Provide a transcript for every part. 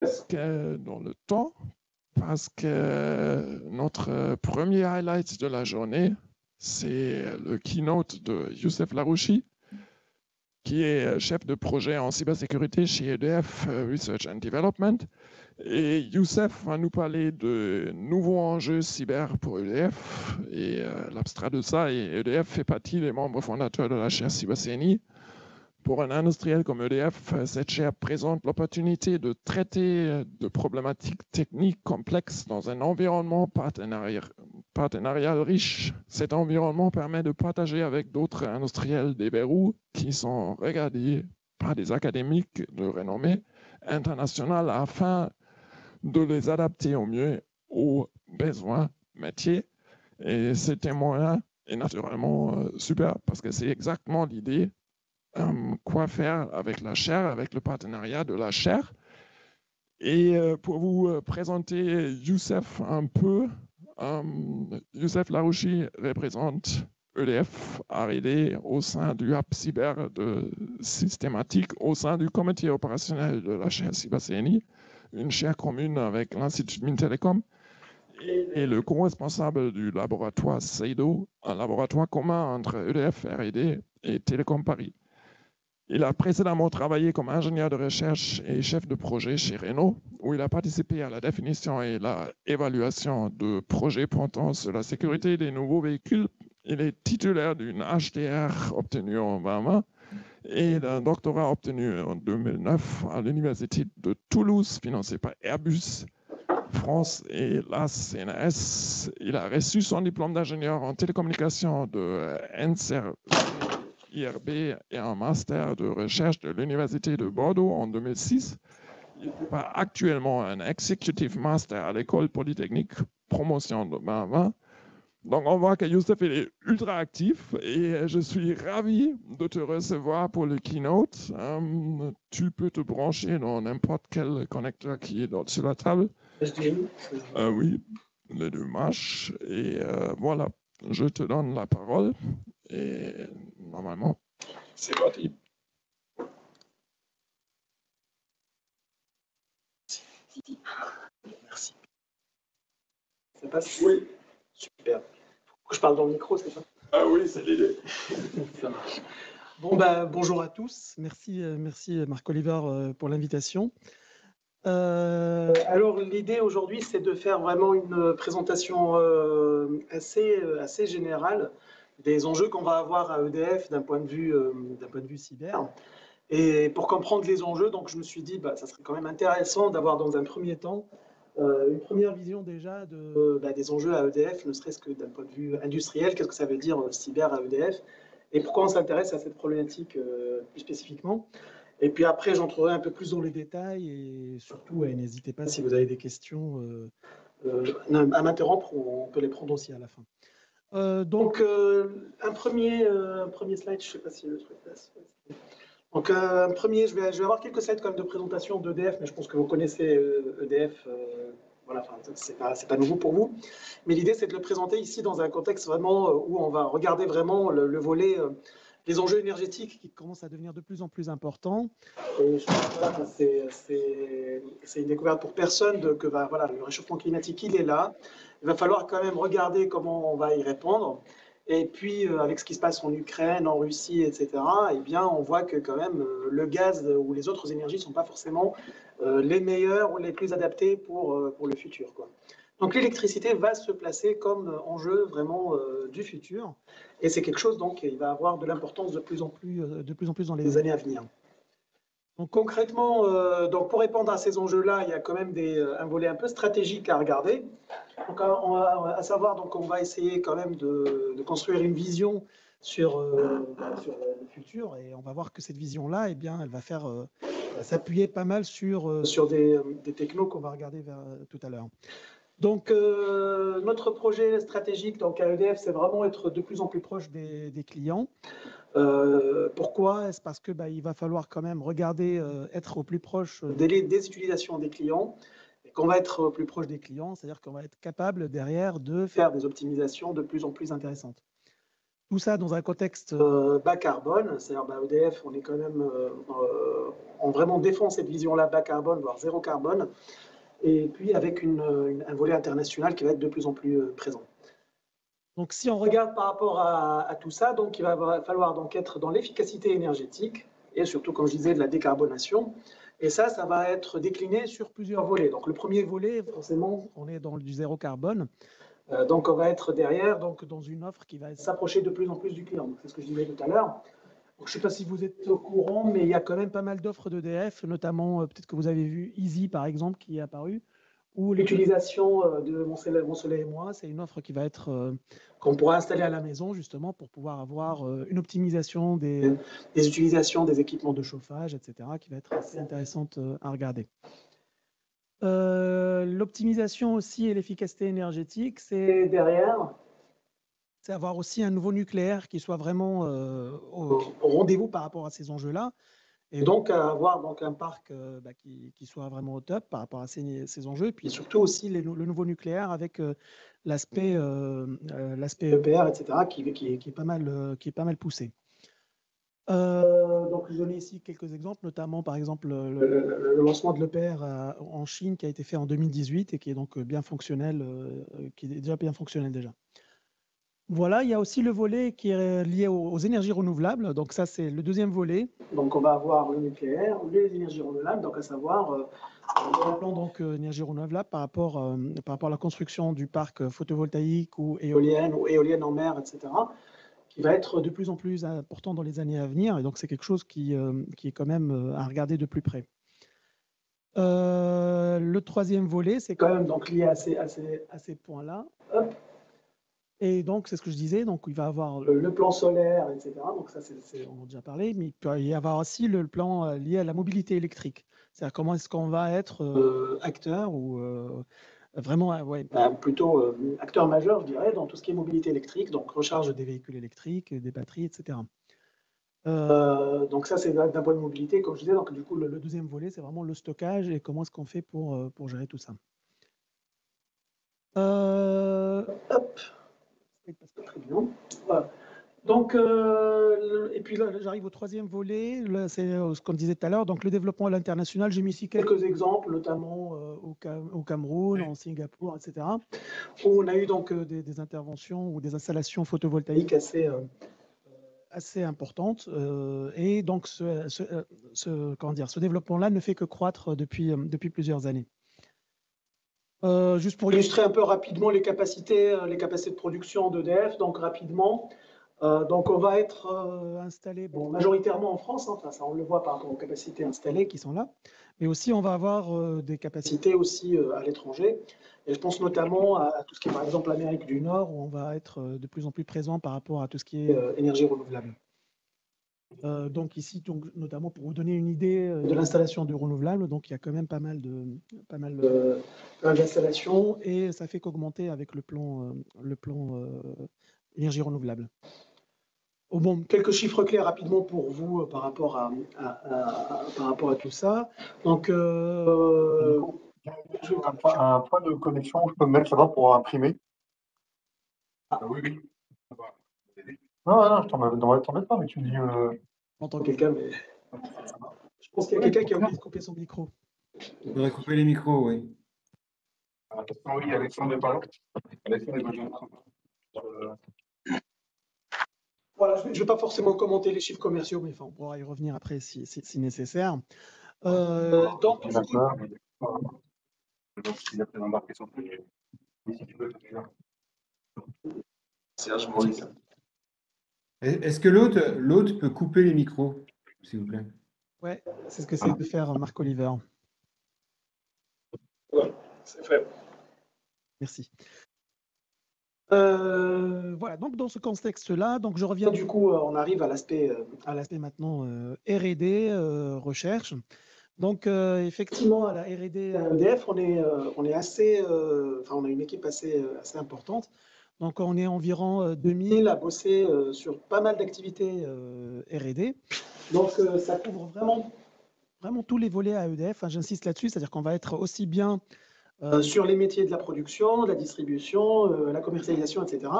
presque dans le temps parce que notre premier highlight de la journée, c'est le keynote de Youssef Larouchi, qui est chef de projet en cybersécurité chez EDF Research and Development. Et Youssef va nous parler de nouveaux enjeux cyber pour EDF. Et l'abstrait de ça, et EDF fait partie des membres fondateurs de la chaire CyberCNI. Pour un industriel comme EDF, cette chaire présente l'opportunité de traiter de problématiques techniques complexes dans un environnement partenarial riche. Cet environnement permet de partager avec d'autres industriels des verrous qui sont regardés par des académiques de renommée internationale afin de les adapter au mieux aux besoins métiers. Et c'est un moyen est naturellement super parce que c'est exactement l'idée. Quoi faire avec la chaire, avec le partenariat de la chaire. Et pour vous présenter Youssef un peu, Youssef Larouchi représente EDF R&D au sein du hub cyber de systématique, au sein du comité opérationnel de la chaire CyberCNI, une chaire commune avec l'Institut Mintelecom, et le co-responsable du laboratoire CEIDO, un laboratoire commun entre EDF R&D et Télécom Paris. Il a précédemment travaillé comme ingénieur de recherche et chef de projet chez Renault, où il a participé à la définition et l'évaluation de projets portant sur la sécurité des nouveaux véhicules. Il est titulaire d'une HDR obtenue en 2020 et d'un doctorat obtenu en 2009 à l'Université de Toulouse, financé par Airbus France et la CNRS. Il a reçu son diplôme d'ingénieur en télécommunications de NCR. IRB et un master de recherche de l'Université de Bordeaux en 2006. Il a actuellement un Executive Master à l'École Polytechnique Promotion de 2020. Donc on voit que Youssef est ultra actif et je suis ravi de te recevoir pour le keynote. Tu peux te brancher dans n'importe quel connecteur qui est sur la table. Oui, les deux marchent. Et voilà, je te donne la parole. Et normalement, c'est parti. Merci. Ça passe? Oui. Super. Faut que je parle dans le micro, c'est ça? Ah oui, c'est l'idée. Ça marche. Bon, bonjour à tous. Merci Marc-Oliver pour l'invitation. Alors, l'idée aujourd'hui, c'est de faire vraiment une présentation assez générale des enjeux qu'on va avoir à EDF d'un point de vue cyber. Et pour comprendre les enjeux, donc je me suis dit, ça serait quand même intéressant d'avoir dans un premier temps une première vision déjà des enjeux à EDF, ne serait-ce que d'un point de vue industriel. Qu'est-ce que ça veut dire cyber à EDF et pourquoi on s'intéresse à cette problématique plus spécifiquement. Et puis après, j'entrerai un peu plus dans les détails et surtout, n'hésitez pas si vous avez des questions à m'interrompre, on peut les prendre aussi à la fin. Donc, un premier slide, je ne sais pas si le truc passe. Donc, je vais avoir quelques slides quand même de présentation d'EDF, mais je pense que vous connaissez EDF, voilà, c'est pas nouveau pour vous. Mais l'idée, c'est de le présenter ici dans un contexte vraiment où on va regarder vraiment le volet, les enjeux énergétiques qui commencent à devenir de plus en plus importants. Et je pense que c'est une découverte pour personne que le réchauffement climatique, il est là. Il va falloir quand même regarder comment on va y répondre. Et puis, avec ce qui se passe en Ukraine, en Russie, etc., eh bien, on voit que quand même le gaz ou les autres énergies ne sont pas forcément les meilleures ou les plus adaptées pour le futur, quoi. Donc, l'électricité va se placer comme enjeu vraiment du futur. Et c'est quelque chose, donc, qui va avoir de l'importance de plus en plus dans les années à venir. Donc, concrètement, pour répondre à ces enjeux-là, il y a quand même un volet un peu stratégique à regarder. Donc, à savoir, donc, on va essayer quand même de construire une vision sur le futur, et on va voir que cette vision-là, eh bien, elle va faire s'appuyer pas mal sur des technos qu'on va regarder tout à l'heure. Donc, notre projet stratégique donc, à EDF, c'est vraiment être de plus en plus proche des clients. Pourquoi? C'est parce que il va falloir quand même regarder, être au plus proche des utilisations des clients. Et qu'on va être au plus proche des clients, c'est-à-dire qu'on va être capable derrière de faire des optimisations de plus en plus intéressantes. Tout ça dans un contexte bas carbone, c'est-à-dire EDF, on est quand même en vraiment défend cette vision-là bas carbone, voire zéro carbone, et puis avec un volet international qui va être de plus en plus présent. Donc si on regarde par rapport à tout ça, donc il va falloir donc être dans l'efficacité énergétique et surtout, comme je disais, de la décarbonation. Et ça va être décliné sur plusieurs volets. Donc le premier volet, forcément, on est dans du zéro carbone. Donc on va être derrière donc, dans une offre qui va s'approcher de plus en plus du client. C'est ce que je disais tout à l'heure. Je ne sais pas si vous êtes au courant, mais il y a quand même pas mal d'offres d'EDF, notamment peut-être que vous avez vu Easy par exemple qui est apparu, ou l'utilisation de Mon Soleil et moi. C'est une offre qui va être qu'on pourra installer à la maison justement pour pouvoir avoir une optimisation des utilisations des équipements de chauffage, etc., qui va être assez intéressante à regarder. L'optimisation aussi et l'efficacité énergétique, c'est derrière, c'est avoir aussi un nouveau nucléaire qui soit vraiment au rendez-vous par rapport à ces enjeux-là, et donc avoir donc un parc qui soit vraiment au top par rapport à ces enjeux, et puis surtout aussi le nouveau nucléaire avec l'aspect EPR, etc., qui est pas mal poussé. Donc, je vais donner ici quelques exemples, notamment par exemple le lancement de l'EPR en Chine qui a été fait en 2018 et qui est donc bien fonctionnel, qui est déjà bien fonctionnel déjà. Voilà, il y a aussi le volet qui est lié aux énergies renouvelables. Donc ça, c'est le deuxième volet. Donc on va avoir le nucléaire, les énergies renouvelables, donc à savoir un plan donc énergie renouvelable par rapport à la construction du parc photovoltaïque ou éolienne en mer, etc., qui va être de plus en plus important dans les années à venir. Et donc, c'est quelque chose qui est quand même à regarder de plus près. Le troisième volet, c'est quand même donc lié à ces points-là. Et donc, c'est ce que je disais. Donc, il va y avoir le plan solaire, etc. Donc, ça, on en a déjà parlé. Mais il peut y avoir aussi le plan lié à la mobilité électrique. C'est-à-dire comment est-ce qu'on va être acteur ou vraiment, plutôt acteur majeur, je dirais, dans tout ce qui est mobilité électrique, donc recharge des véhicules électriques, des batteries, etc. Donc ça, c'est d'un point de mobilité, comme je disais. Donc du coup, le deuxième volet, c'est vraiment le stockage et comment est-ce qu'on fait pour gérer tout ça. Hop, c'est pas très bien. Voilà. Donc, et puis là, j'arrive au troisième volet, c'est ce qu'on disait tout à l'heure, donc le développement à l'international. J'ai mis ici quelques exemples, notamment au Cameroun, en Singapour, etc., où on a eu donc des interventions ou des installations photovoltaïques assez importantes. Et donc, ce développement-là ne fait que croître depuis plusieurs années. Juste pour illustrer un peu rapidement les capacités de production d'EDF, donc rapidement. Donc, on va être installé majoritairement en France, hein, enfin, ça on le voit par rapport aux capacités installées qui sont là, mais aussi on va avoir des capacités aussi à l'étranger. Et je pense notamment à tout ce qui est par exemple l'Amérique du Nord, où on va être de plus en plus présent par rapport à tout ce qui est énergie renouvelable. Donc ici, notamment pour vous donner une idée de l'installation du renouvelable, donc il y a quand même pas mal d'installations et ça fait qu'augmenter avec le plan énergie renouvelable. Oh bon, quelques chiffres clés rapidement pour vous par rapport à tout ça. Donc, un point de connexion, je peux me mettre là-bas pour imprimer. Oui. Non, je t'embête pas, mais tu me dis. J'entends quelqu'un, mais je pense qu'il y a quelqu'un qui a oublié de couper son micro. Il faudrait couper les micros, oui. Oui, Alexandre n'est pas là. Alexandre n'est pas là. Voilà, je ne vais pas forcément commenter les chiffres commerciaux, mais enfin, on pourra y revenir après si nécessaire. Donc, il a fait embarquer son truc. Serge Maurice. Est-ce que l'autre peut couper les micros, s'il vous plaît? Ouais, c'est ce que c'est de faire Marc Oliver. Voilà, c'est fait. Merci. Voilà, donc dans ce contexte-là, donc je reviens du coup, on arrive à l'aspect maintenant R&D, recherche. Donc effectivement, à la R&D à EDF, on est assez, on a une équipe assez importante. Donc on est environ 2000 à bosser sur pas mal d'activités R&D. Donc ça couvre vraiment tous les volets à EDF. J'insiste là-dessus, c'est-à-dire qu'on va être aussi bien sur les métiers de la production, de la distribution, la commercialisation, etc.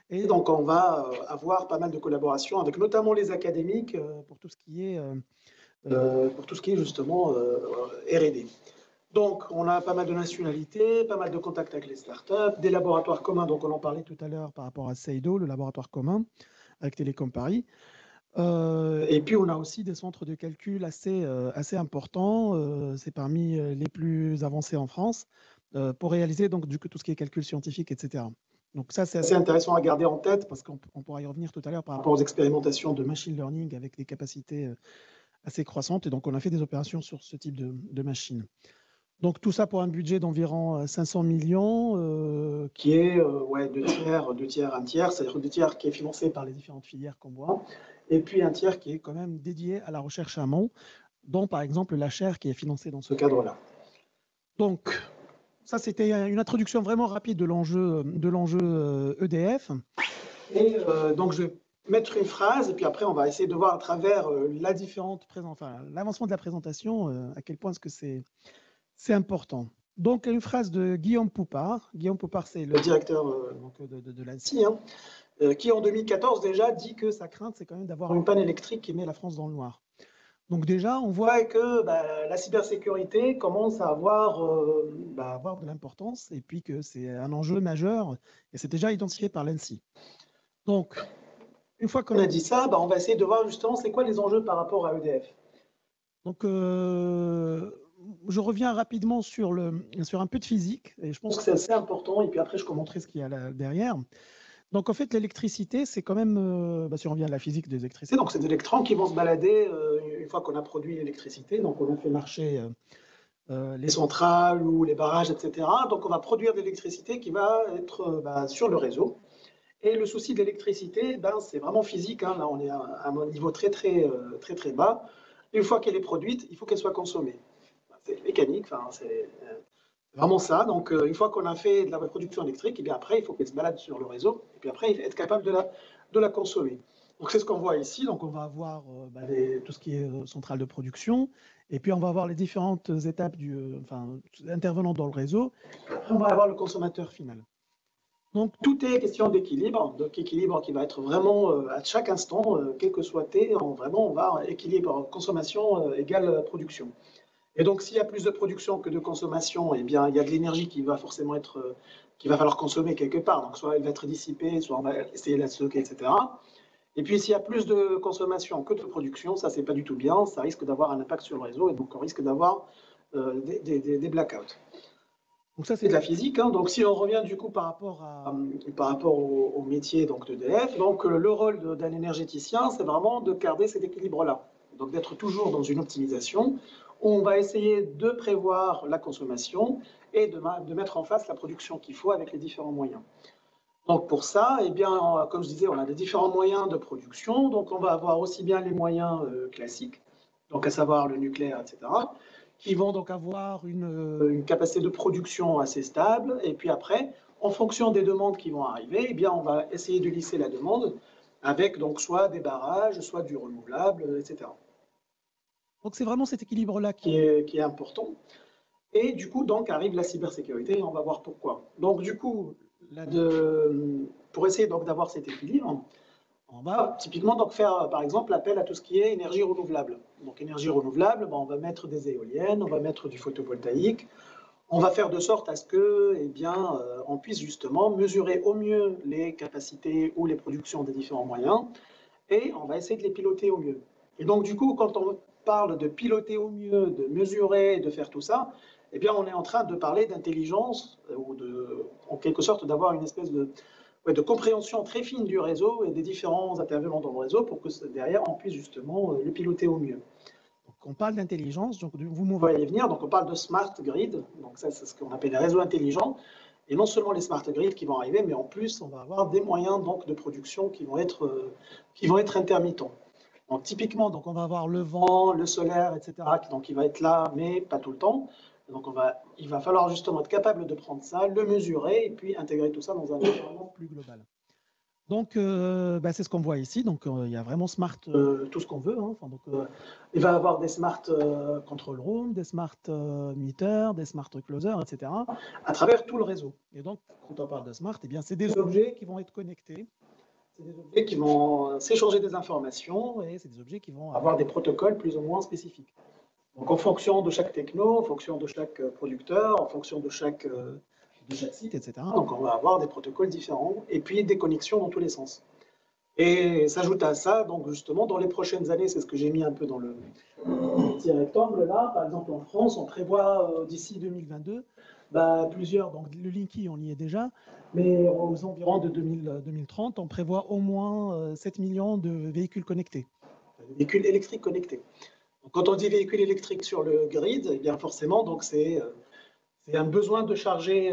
Et donc, on va avoir pas mal de collaborations avec notamment les académiques pour tout ce qui est, justement R&D. Donc, on a pas mal de nationalités, pas mal de contacts avec les startups, des laboratoires communs. Donc, on en parlait tout à l'heure par rapport à Seido, le laboratoire commun avec Télécom Paris. Et puis, on a aussi des centres de calcul assez importants. C'est parmi les plus avancés en France pour réaliser donc, tout ce qui est calcul scientifique, etc. Donc ça, c'est assez intéressant à garder en tête parce qu'on pourra y revenir tout à l'heure par rapport aux expérimentations de machine learning avec des capacités assez croissantes. Et donc, on a fait des opérations sur ce type de machines. Donc, tout ça pour un budget d'environ 500 millions, qui est ouais, deux tiers, un tiers, c'est-à-dire 2 tiers qui est financé par les différentes filières qu'on voit, et puis un tiers qui est quand même dédié à la recherche amont, dont par exemple la chaire qui est financée dans ce cadre-là. Donc, ça, c'était une introduction vraiment rapide de l'enjeu EDF. Et donc, je vais mettre une phrase, et puis après, on va essayer de voir à travers l'avancement de la présentation, à quel point est-ce que c'est important. Donc, une phrase de Guillaume Poupard. Guillaume Poupard, c'est le directeur de l'ANSSI, qui en 2014 déjà dit que sa crainte, c'est quand même d'avoir une panne électrique qui met la France dans le noir. Donc déjà, on voit que la cybersécurité commence à avoir de l'importance et puis que c'est un enjeu majeur et c'est déjà identifié par l'ANSSI. Donc, une fois qu'on a dit ça, on va essayer de voir justement c'est quoi les enjeux par rapport à EDF. Donc, je reviens rapidement sur un peu de physique et je pense que c'est assez important et puis après je commenterai ce qu'il y a là derrière. Donc, en fait, l'électricité, c'est quand même, si on revient à la physique des électricités, donc c'est des électrons qui vont se balader une fois qu'on a produit l'électricité. Donc, on a fait marcher les centrales ou les barrages, etc. Donc, on va produire de l'électricité qui va être sur le réseau. Et le souci de l'électricité, c'est vraiment physique. Là, on est à un niveau très bas. Une fois qu'elle est produite, il faut qu'elle soit consommée. C'est mécanique, c'est vraiment ça. Donc, une fois qu'on a fait de la production électrique, et bien après, il faut qu'elle se balade sur le réseau, et puis après, être capable de la consommer. Donc, c'est ce qu'on voit ici. Donc, on va avoir tout ce qui est centrale de production, et puis on va avoir les différentes étapes intervenant dans le réseau. On va avoir le consommateur final. Donc, tout est question d'équilibre, qui va être vraiment à chaque instant, quel que soit T, on va équilibre consommation égale production. Et donc, s'il y a plus de production que de consommation, eh bien, il y a de l'énergie qui va forcément qu'il va falloir consommer quelque part. Donc, soit elle va être dissipée, soit on va essayer de la stocker, etc. Et puis, s'il y a plus de consommation que de production, ça, c'est pas du tout bien. Ça risque d'avoir un impact sur le réseau et donc on risque d'avoir des blackouts. Donc, ça, c'est de la physique. Donc, si on revient du coup par rapport au métier d'EDF, donc le rôle d'un énergéticien, c'est vraiment de garder cet équilibre-là. Donc, d'être toujours dans une optimisation. On va essayer de prévoir la consommation et de mettre en face la production qu'il faut avec les différents moyens. Donc pour ça, eh bien, comme je disais, on a des différents moyens de production. Donc on va avoir aussi bien les moyens classiques, donc à savoir le nucléaire, etc., qui vont donc avoir une capacité de production assez stable. Et puis après, en fonction des demandes qui vont arriver, eh bien, on va essayer de lisser la demande avec donc soit des barrages, soit du renouvelable, etc. Donc, c'est vraiment cet équilibre-là qui est important. Et du coup, donc, arrive la cybersécurité, et on va voir pourquoi. Donc, du coup, pour essayer d'avoir cet équilibre, on va typiquement donc, faire, par exemple, appel à tout ce qui est énergie renouvelable. Donc, énergie renouvelable, on va mettre des éoliennes, on va mettre du photovoltaïque, on va faire de sorte à ce que, eh bien, on puisse justement mesurer au mieux les capacités ou les productions des différents moyens, et on va essayer de les piloter au mieux. Et donc, du coup, quand on parle de piloter au mieux, de mesurer, de faire tout ça, eh bien, on est en train de parler d'intelligence, ou en quelque sorte d'avoir une espèce de compréhension très fine du réseau et des différents intervenants dans le réseau pour que derrière, on puisse justement le piloter au mieux. Donc, on parle d'intelligence, donc vous me voyez venir, donc on parle de smart grid, donc ça, c'est ce qu'on appelle les réseaux intelligents. Et non seulement les smart grids qui vont arriver, mais en plus, on va avoir des moyens donc, de production qui vont être intermittents. Donc, typiquement, donc, on va avoir le vent, le solaire, etc., donc il va être là, mais pas tout le temps. Donc, il va falloir justement être capable de prendre ça, le mesurer, et puis intégrer tout ça dans un environnement plus global. Donc, c'est ce qu'on voit ici. Donc, il y a vraiment smart tout ce qu'on veut. Hein. Enfin, donc, il va avoir des smart control room, des smart meters, des smart closers, etc. à travers tout le réseau. Et donc, quand on parle de smart, eh bien, c'est des objets qui vont être connectés. C'est des objets qui vont s'échanger des informations et c'est des objets qui vont avoir des protocoles plus ou moins spécifiques. Donc, en fonction de chaque techno, en fonction de chaque producteur, en fonction de chaque site, etc. Donc, on va avoir des protocoles différents et puis des connexions dans tous les sens. Et s'ajoute à ça, donc justement, dans les prochaines années, c'est ce que j'ai mis un peu dans le petit rectangle là. Par exemple, en France, on prévoit d'ici 2022 plusieurs. Donc, le Linky, on y est déjà, mais aux environs de 2030, on prévoit au moins 7 millions de véhicules connectés. Véhicules électriques connectés. Donc, quand on dit véhicules électriques sur le grid, eh bien forcément, donc c'est un besoin de charger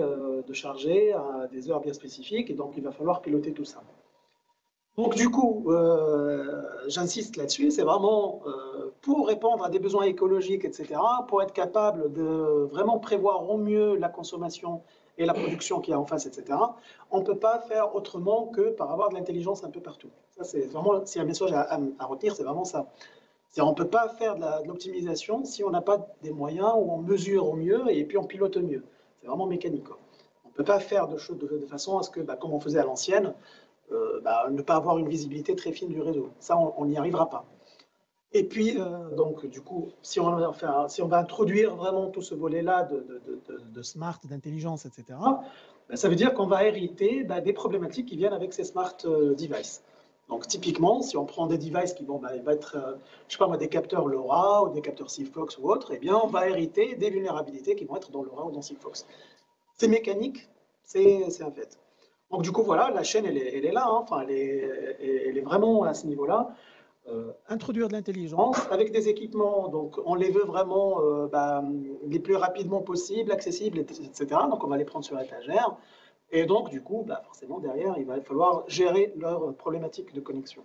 à des heures bien spécifiques, et donc il va falloir piloter tout ça. Donc du coup, j'insiste là-dessus, c'est vraiment pour répondre à des besoins écologiques, etc., pour être capable de vraiment prévoir au mieux la consommation et la production qu'il y a en face, etc., on ne peut pas faire autrement que par avoir de l'intelligence un peu partout. Ça, c'est vraiment, si un message à retenir, c'est vraiment ça. On ne peut pas faire de l'optimisation si on n'a pas des moyens où on mesure au mieux et puis on pilote au mieux. C'est vraiment mécanique, quoi. On ne peut pas faire de choses de façon à ce que, comme on faisait à l'ancienne, ne pas avoir une visibilité très fine du réseau. Ça, on n'y arrivera pas. Et puis, donc, du coup, si on va introduire vraiment tout ce volet-là de smart, d'intelligence, etc., ça veut dire qu'on va hériter des problématiques qui viennent avec ces smart devices. Donc, typiquement, si on prend des devices qui vont être, je sais pas moi, des capteurs LoRa ou des capteurs Sigfox ou autres, eh bien, on va hériter des vulnérabilités qui vont être dans LoRa ou dans Sigfox. C'est mécanique, c'est un fait. Donc, du coup, voilà, la chaîne, elle est là, hein. Enfin, elle est vraiment à ce niveau-là. Introduire de l'intelligence avec des équipements, donc on les veut vraiment les plus rapidement possible, accessibles, etc. Donc, on va les prendre sur étagère. Et donc, du coup, forcément, derrière, il va falloir gérer leurs problématiques de connexion.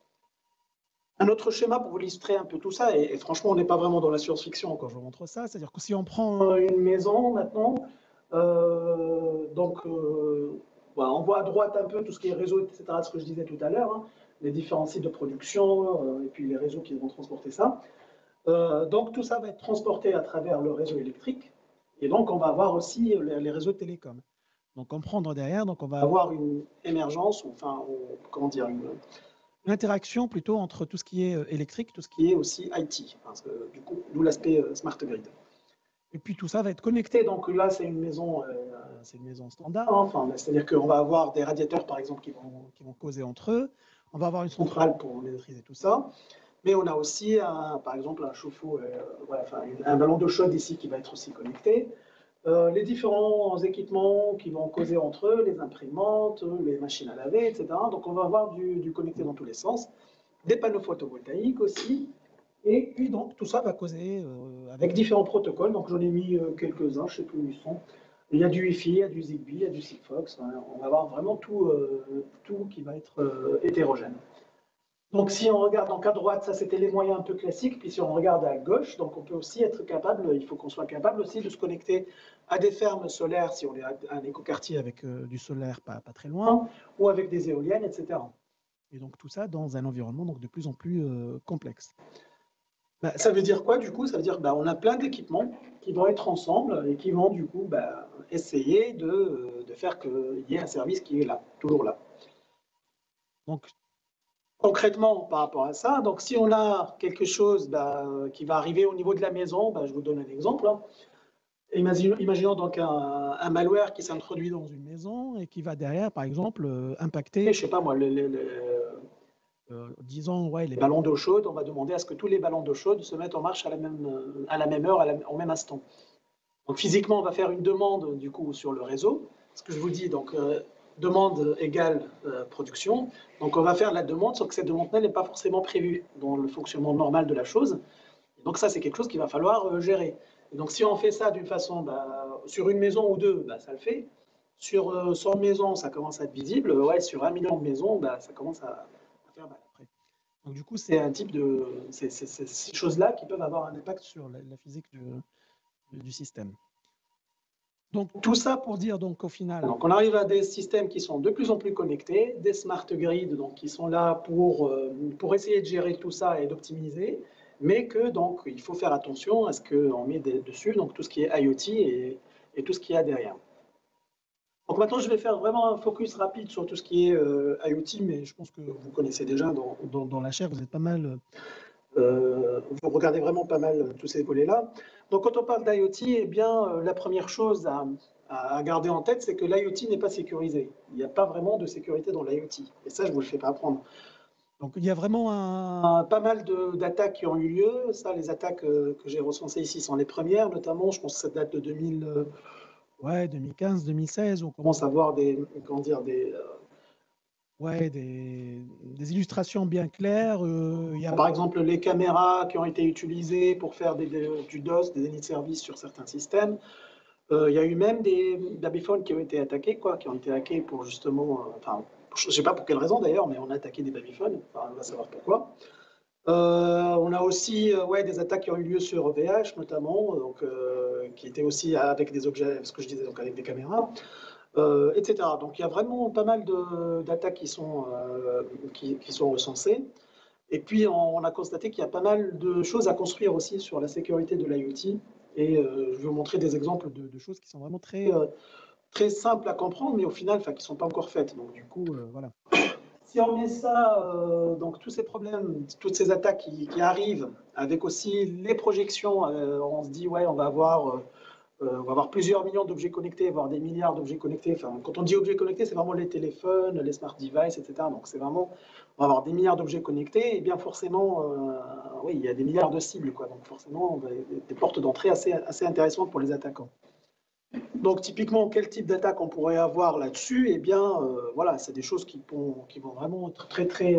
Un autre schéma pour vous illustrer un peu tout ça, et franchement, on n'est pas vraiment dans la science-fiction quand je vous montre ça, c'est-à-dire que si on prend une maison maintenant, on voit à droite un peu tout ce qui est réseau, etc., ce que je disais tout à l'heure, hein, les différents sites de production, et puis les réseaux qui vont transporter ça. Donc, tout ça va être transporté à travers le réseau électrique, et donc on va avoir aussi les réseaux de télécom. Donc, comprendre derrière, donc on va avoir une émergence, comment dire, une interaction plutôt entre tout ce qui est électrique, tout ce qui est aussi IT, parce que du coup, d'où l'aspect smart grid. Et puis tout ça va être connecté. Donc là, c'est une maison standard. Enfin, c'est-à-dire qu'on va avoir des radiateurs, par exemple, qui vont causer entre eux. On va avoir une centrale pour maîtriser tout ça. Mais on a aussi, par exemple, un chauffe-eau, un ballon d'eau chaude ici qui va être aussi connecté. Les différents équipements qui vont causer entre eux, les imprimantes, les machines à laver, etc. Donc on va avoir du connecté dans tous les sens. Des panneaux photovoltaïques aussi. Et puis donc tout ça va causer avec différents protocoles. Donc j'en ai mis quelques-uns, je ne sais plus où ils sont. Il y a du Wi-Fi, il y a du Zigbee, il y a du Sigfox. Hein. On va avoir vraiment tout qui va être hétérogène. Donc si on regarde donc à droite, ça c'était les moyens un peu classiques. Puis si on regarde à gauche, donc on peut aussi être capable, il faut qu'on soit capable aussi de se connecter à des fermes solaires si on est à un écoquartier avec du solaire pas très loin, ou avec des éoliennes, etc. Et donc tout ça dans un environnement donc de plus en plus complexe. Ça veut dire quoi du coup? Ça veut dire on a plein d'équipements qui vont être ensemble et qui vont du coup essayer de faire qu'il y ait un service qui est là, toujours là. Donc concrètement par rapport à ça, donc si on a quelque chose qui va arriver au niveau de la maison, je vous donne un exemple. Hein. Imaginons donc un malware qui s'introduit dans une maison et qui va derrière, par exemple, impacter, je sais pas moi, disons, les ballons d'eau chaude. On va demander à ce que tous les ballons d'eau chaude se mettent en marche à la même heure, au même instant. Donc physiquement, on va faire une demande du coup sur le réseau. Ce que je vous dis, donc demande égale production. Donc on va faire la demande, sauf que cette demande n'est pas forcément prévue dans le fonctionnement normal de la chose. Et donc ça, c'est quelque chose qu'il va falloir gérer. Et donc si on fait ça d'une façon, sur une maison ou deux, ça le fait. Sur 100 maisons, ça commence à être visible. Ouais, sur 1 million de maisons, ça commence à faire mal après. Donc du coup, c'est un type de ces choses-là qui peuvent avoir un impact sur la physique du système. Donc tout ça pour dire donc au final. Donc on arrive à des systèmes qui sont de plus en plus connectés, des smart grids donc qui sont là pour essayer de gérer tout ça et d'optimiser, mais que donc il faut faire attention à ce qu'on met dessus, donc tout ce qui est IoT et tout ce qu'il y a derrière. Donc maintenant je vais faire vraiment un focus rapide sur tout ce qui est IoT, mais je pense que vous connaissez déjà Dans la chaire, vous êtes pas mal. vous regardez vraiment pas mal tous ces volets-là. Donc quand on parle d'IoT, eh bien la première chose à garder en tête, c'est que l'IoT n'est pas sécurisé. Il n'y a pas vraiment de sécurité dans l'IoT. Et ça, je ne vous le fais pas apprendre. Donc il y a vraiment Pas mal d'attaques qui ont eu lieu. Ça, les attaques que j'ai recensées ici sont les premières, notamment, je pense que ça date de 2015, 2016. On commence à voir des illustrations bien claires. Il y a... Par exemple, les caméras qui ont été utilisées pour faire du DOS, des dénis de service sur certains systèmes. Il y a eu même des babyphones qui ont été attaqués, qui ont été hackés pour justement, je ne sais pas pour quelle raison d'ailleurs, mais on a attaqué des babyphones, on va savoir pourquoi. On a aussi des attaques qui ont eu lieu sur OVH notamment, qui étaient aussi avec des objets, ce que je disais, donc avec des caméras, etc. Donc il y a vraiment pas mal d'attaques qui sont recensées. Et puis on a constaté qu'il y a pas mal de choses à construire aussi sur la sécurité de l'IoT. Et je vais vous montrer des exemples de choses qui sont vraiment très simples à comprendre, mais au final, qui ne sont pas encore faites. Donc, du coup, voilà. Si on met ça, donc tous ces problèmes, toutes ces attaques qui arrivent, avec aussi les projections, on se dit, on va avoir plusieurs millions d'objets connectés, voire des milliards d'objets connectés. Enfin, quand on dit objets connectés, c'est vraiment les téléphones, les smart devices, etc. Donc, c'est vraiment, on va avoir des milliards d'objets connectés, et bien forcément, il y a des milliards de cibles, quoi. Donc, forcément, des portes d'entrée assez intéressantes pour les attaquants. Donc, typiquement, quel type d'attaque on pourrait avoir là-dessus? Eh bien, c'est des choses qui vont vraiment être très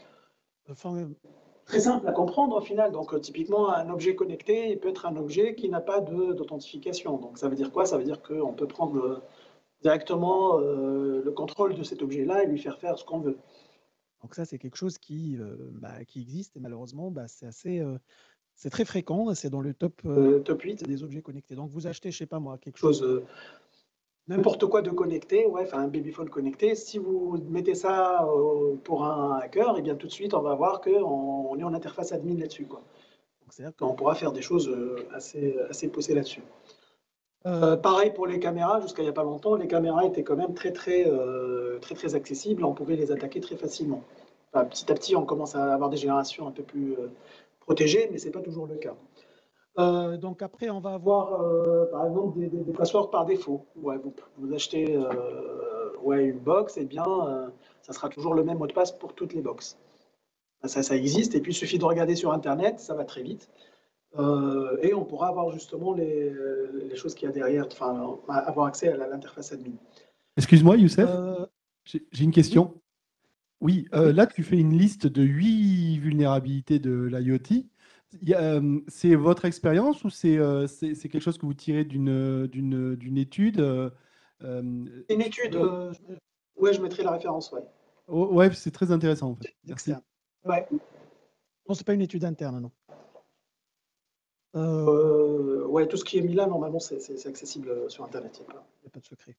simple à comprendre au final. Donc, typiquement, un objet connecté il peut être un objet qui n'a pas d'authentification. Donc, ça veut dire quoi? Ça veut dire qu'on peut prendre directement le contrôle de cet objet-là et lui faire faire ce qu'on veut. Donc ça, c'est quelque chose qui existe et malheureusement, c'est très fréquent. C'est dans le top 8 des objets connectés. Donc, vous achetez, je ne sais pas moi, quelque chose... N'importe quoi de connecté, un babyphone connecté. Si vous mettez ça pour un hacker, et bien tout de suite, on va voir qu'on est en interface admin là-dessus. C'est-à-dire qu'on pourra faire des choses assez poussées là-dessus. Pareil pour les caméras, jusqu'à il n'y a pas longtemps, les caméras étaient quand même très accessibles. On pouvait les attaquer très facilement. Petit à petit, on commence à avoir des générations un peu plus protégées, mais ce n'est pas toujours le cas. Donc après, on va avoir par exemple des passwords par défaut. Vous achetez une box, et bien ça sera toujours le même mot de passe pour toutes les boxes. Ça existe, et puis il suffit de regarder sur Internet, ça va très vite. Et on pourra avoir justement les choses qu'il y a derrière, avoir accès à l'interface admin. Excuse-moi, Youssef, j'ai une question. Oui, là, tu fais une liste de 8 vulnérabilités de l'IoT. C'est votre expérience ou c'est quelque chose que vous tirez d'une étude Une étude, je mettrai la référence, Ouais, c'est très intéressant en fait. Merci. Ouais. Non, c'est pas une étude interne, non. Tout ce qui est mis là, normalement, c'est accessible sur Internet. Il n'y a pas de secret.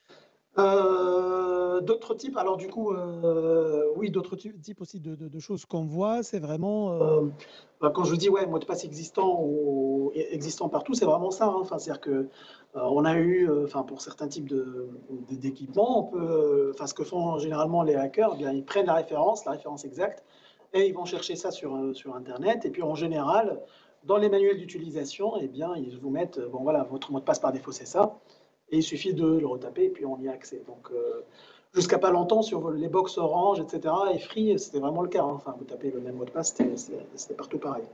D'autres types, alors du coup, d'autres types aussi de choses qu'on voit, c'est vraiment... quand je dis mot de passe existant partout, c'est vraiment ça. C'est-à-dire que on a eu, pour certains types d'équipements, ce que font généralement les hackers, ils prennent la référence exacte, et ils vont chercher ça sur Internet. Et puis en général, dans les manuels d'utilisation, ils vous mettent, votre mot de passe par défaut, c'est ça. Et il suffit de le retaper et puis on y a accès. Donc, jusqu'à pas longtemps, sur les box Orange, etc., et Free, c'était vraiment le cas. Vous tapez le même mot de passe, c'était partout pareil.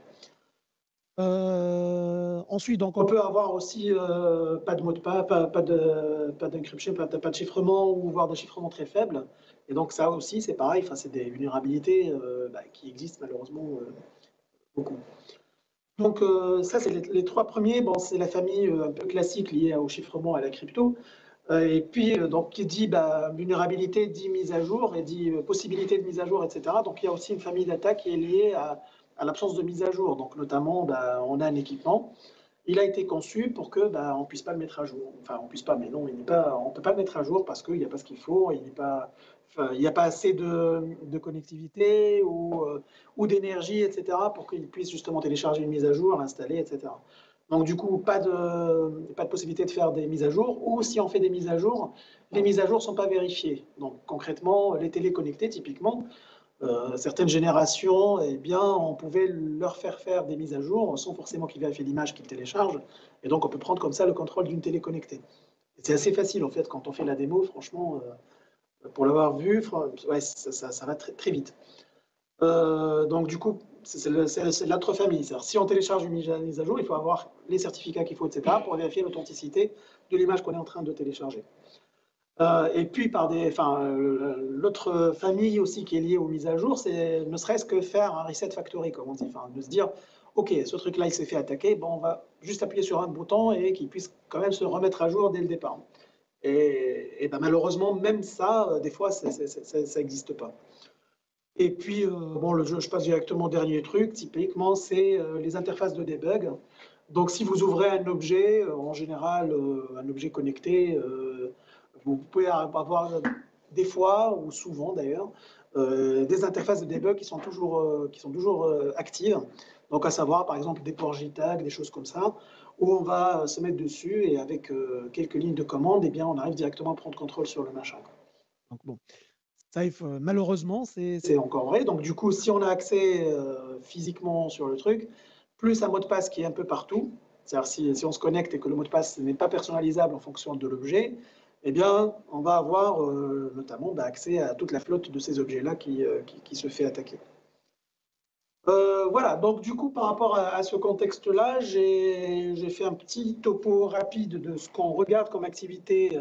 Ensuite, donc, on peut avoir aussi pas de mot de passe, pas d'encryption, pas de chiffrement, ou voire de chiffrement très faible. Et donc, ça aussi, c'est pareil. C'est des vulnérabilités qui existent malheureusement beaucoup. Donc, ça, c'est les trois premiers. Bon, c'est la famille un peu classique liée au chiffrement, à la crypto. Et puis, qui dit vulnérabilité, dit mise à jour, et dit possibilité de mise à jour, etc. Donc, il y a aussi une famille d'attaques qui est liée à l'absence de mise à jour. Donc, notamment, on a un équipement, il a été conçu pour que on puisse pas le mettre à jour. Enfin, on puisse pas, mais non, on peut pas le mettre à jour parce qu'il n'y a pas ce qu'il faut, il n'y a pas assez de connectivité ou d'énergie, etc., pour qu'il puisse justement télécharger une mise à jour, l'installer, etc. Donc du coup, pas de possibilité de faire des mises à jour, ou si on fait des mises à jour, les mises à jour ne sont pas vérifiées. Donc concrètement, les télés connectées, typiquement, certaines générations, eh bien, on pouvait leur faire des mises à jour sans forcément qu'ils vérifient l'image qu'ils téléchargent. Et donc, on peut prendre comme ça le contrôle d'une télé connectée. C'est assez facile, en fait, quand on fait la démo, franchement, pour l'avoir vu, ouais, ça va très, très vite. Donc, du coup, c'est l'autre famille. Si on télécharge une mise à jour, il faut avoir les certificats qu'il faut, etc., pour vérifier l'authenticité de l'image qu'on est en train de télécharger. Et puis, l'autre famille aussi qui est liée aux mises à jour, c'est ne serait-ce que faire un reset factory, comme on dit. Enfin, de se dire, OK, ce truc-là, il s'est fait attaquer, bon, on va juste appuyer sur un bouton et qu'il puisse quand même se remettre à jour dès le départ. Et malheureusement, même ça, des fois, ça n'existe pas. Et puis, bon, je passe directement au dernier truc, typiquement, c'est les interfaces de debug. Donc, si vous ouvrez un objet, en général, un objet connecté, vous pouvez avoir des fois, ou souvent d'ailleurs, des interfaces de debug qui sont toujours actives. Donc, à savoir, par exemple, des ports JTAG, des choses comme ça, où on va se mettre dessus et avec quelques lignes de commande, eh bien, on arrive directement à prendre contrôle sur le machin. Donc, bon. Ça, malheureusement, c'est encore vrai. Donc, du coup, si on a accès physiquement sur le truc, plus un mot de passe qui est un peu partout, c'est-à-dire si on se connecte et que le mot de passe n'est pas personnalisable en fonction de l'objet, eh bien, on va avoir notamment accès à toute la flotte de ces objets-là qui se fait attaquer. Voilà, donc du coup, par rapport à ce contexte-là, j'ai fait un petit topo rapide de ce qu'on regarde comme activité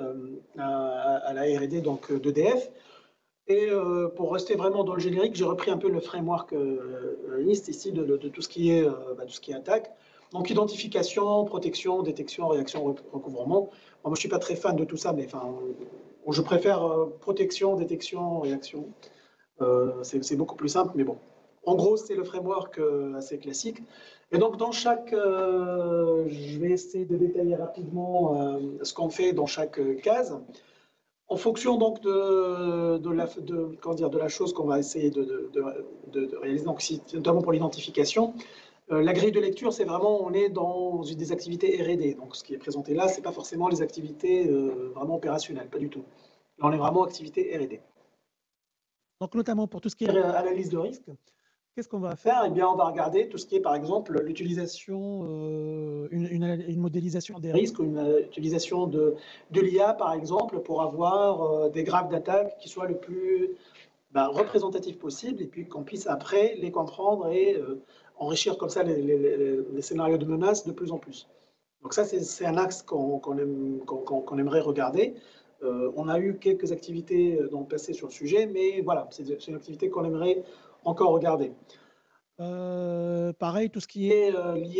à la R&D d'EDF. Et pour rester vraiment dans le générique, j'ai repris un peu le framework liste ici de tout ce qui est attaque. Donc identification, protection, détection, réaction, recouvrement. Bon, moi, je ne suis pas très fan de tout ça, mais enfin, je préfère protection, détection, réaction. C'est beaucoup plus simple, mais bon. En gros, c'est le framework assez classique. Et donc, dans chaque, je vais essayer de détailler rapidement ce qu'on fait dans chaque case. En fonction donc de la chose qu'on va essayer de réaliser, donc notamment pour l'identification, la grille de lecture, c'est vraiment, on est dans des activités R&D. Donc ce qui est présenté là, c'est pas forcément les activités vraiment opérationnelles, pas du tout. Là, on est vraiment activité R&D. Donc notamment pour tout ce qui est analyse de risque, qu'est-ce qu'on va faire? Eh bien, on va regarder tout ce qui est, par exemple, l'utilisation, une modélisation des risques, ou une utilisation de l'IA, par exemple, pour avoir des graphes d'attaque qui soient le plus représentatifs possible, et puis qu'on puisse après les comprendre et enrichir comme ça les scénarios de menaces de plus en plus. Donc ça, c'est un axe qu'on aimerait regarder. On a eu quelques activités dans le passé sur le sujet, mais voilà, c'est une activité qu'on aimerait encore regarder. Pareil, tout ce qui est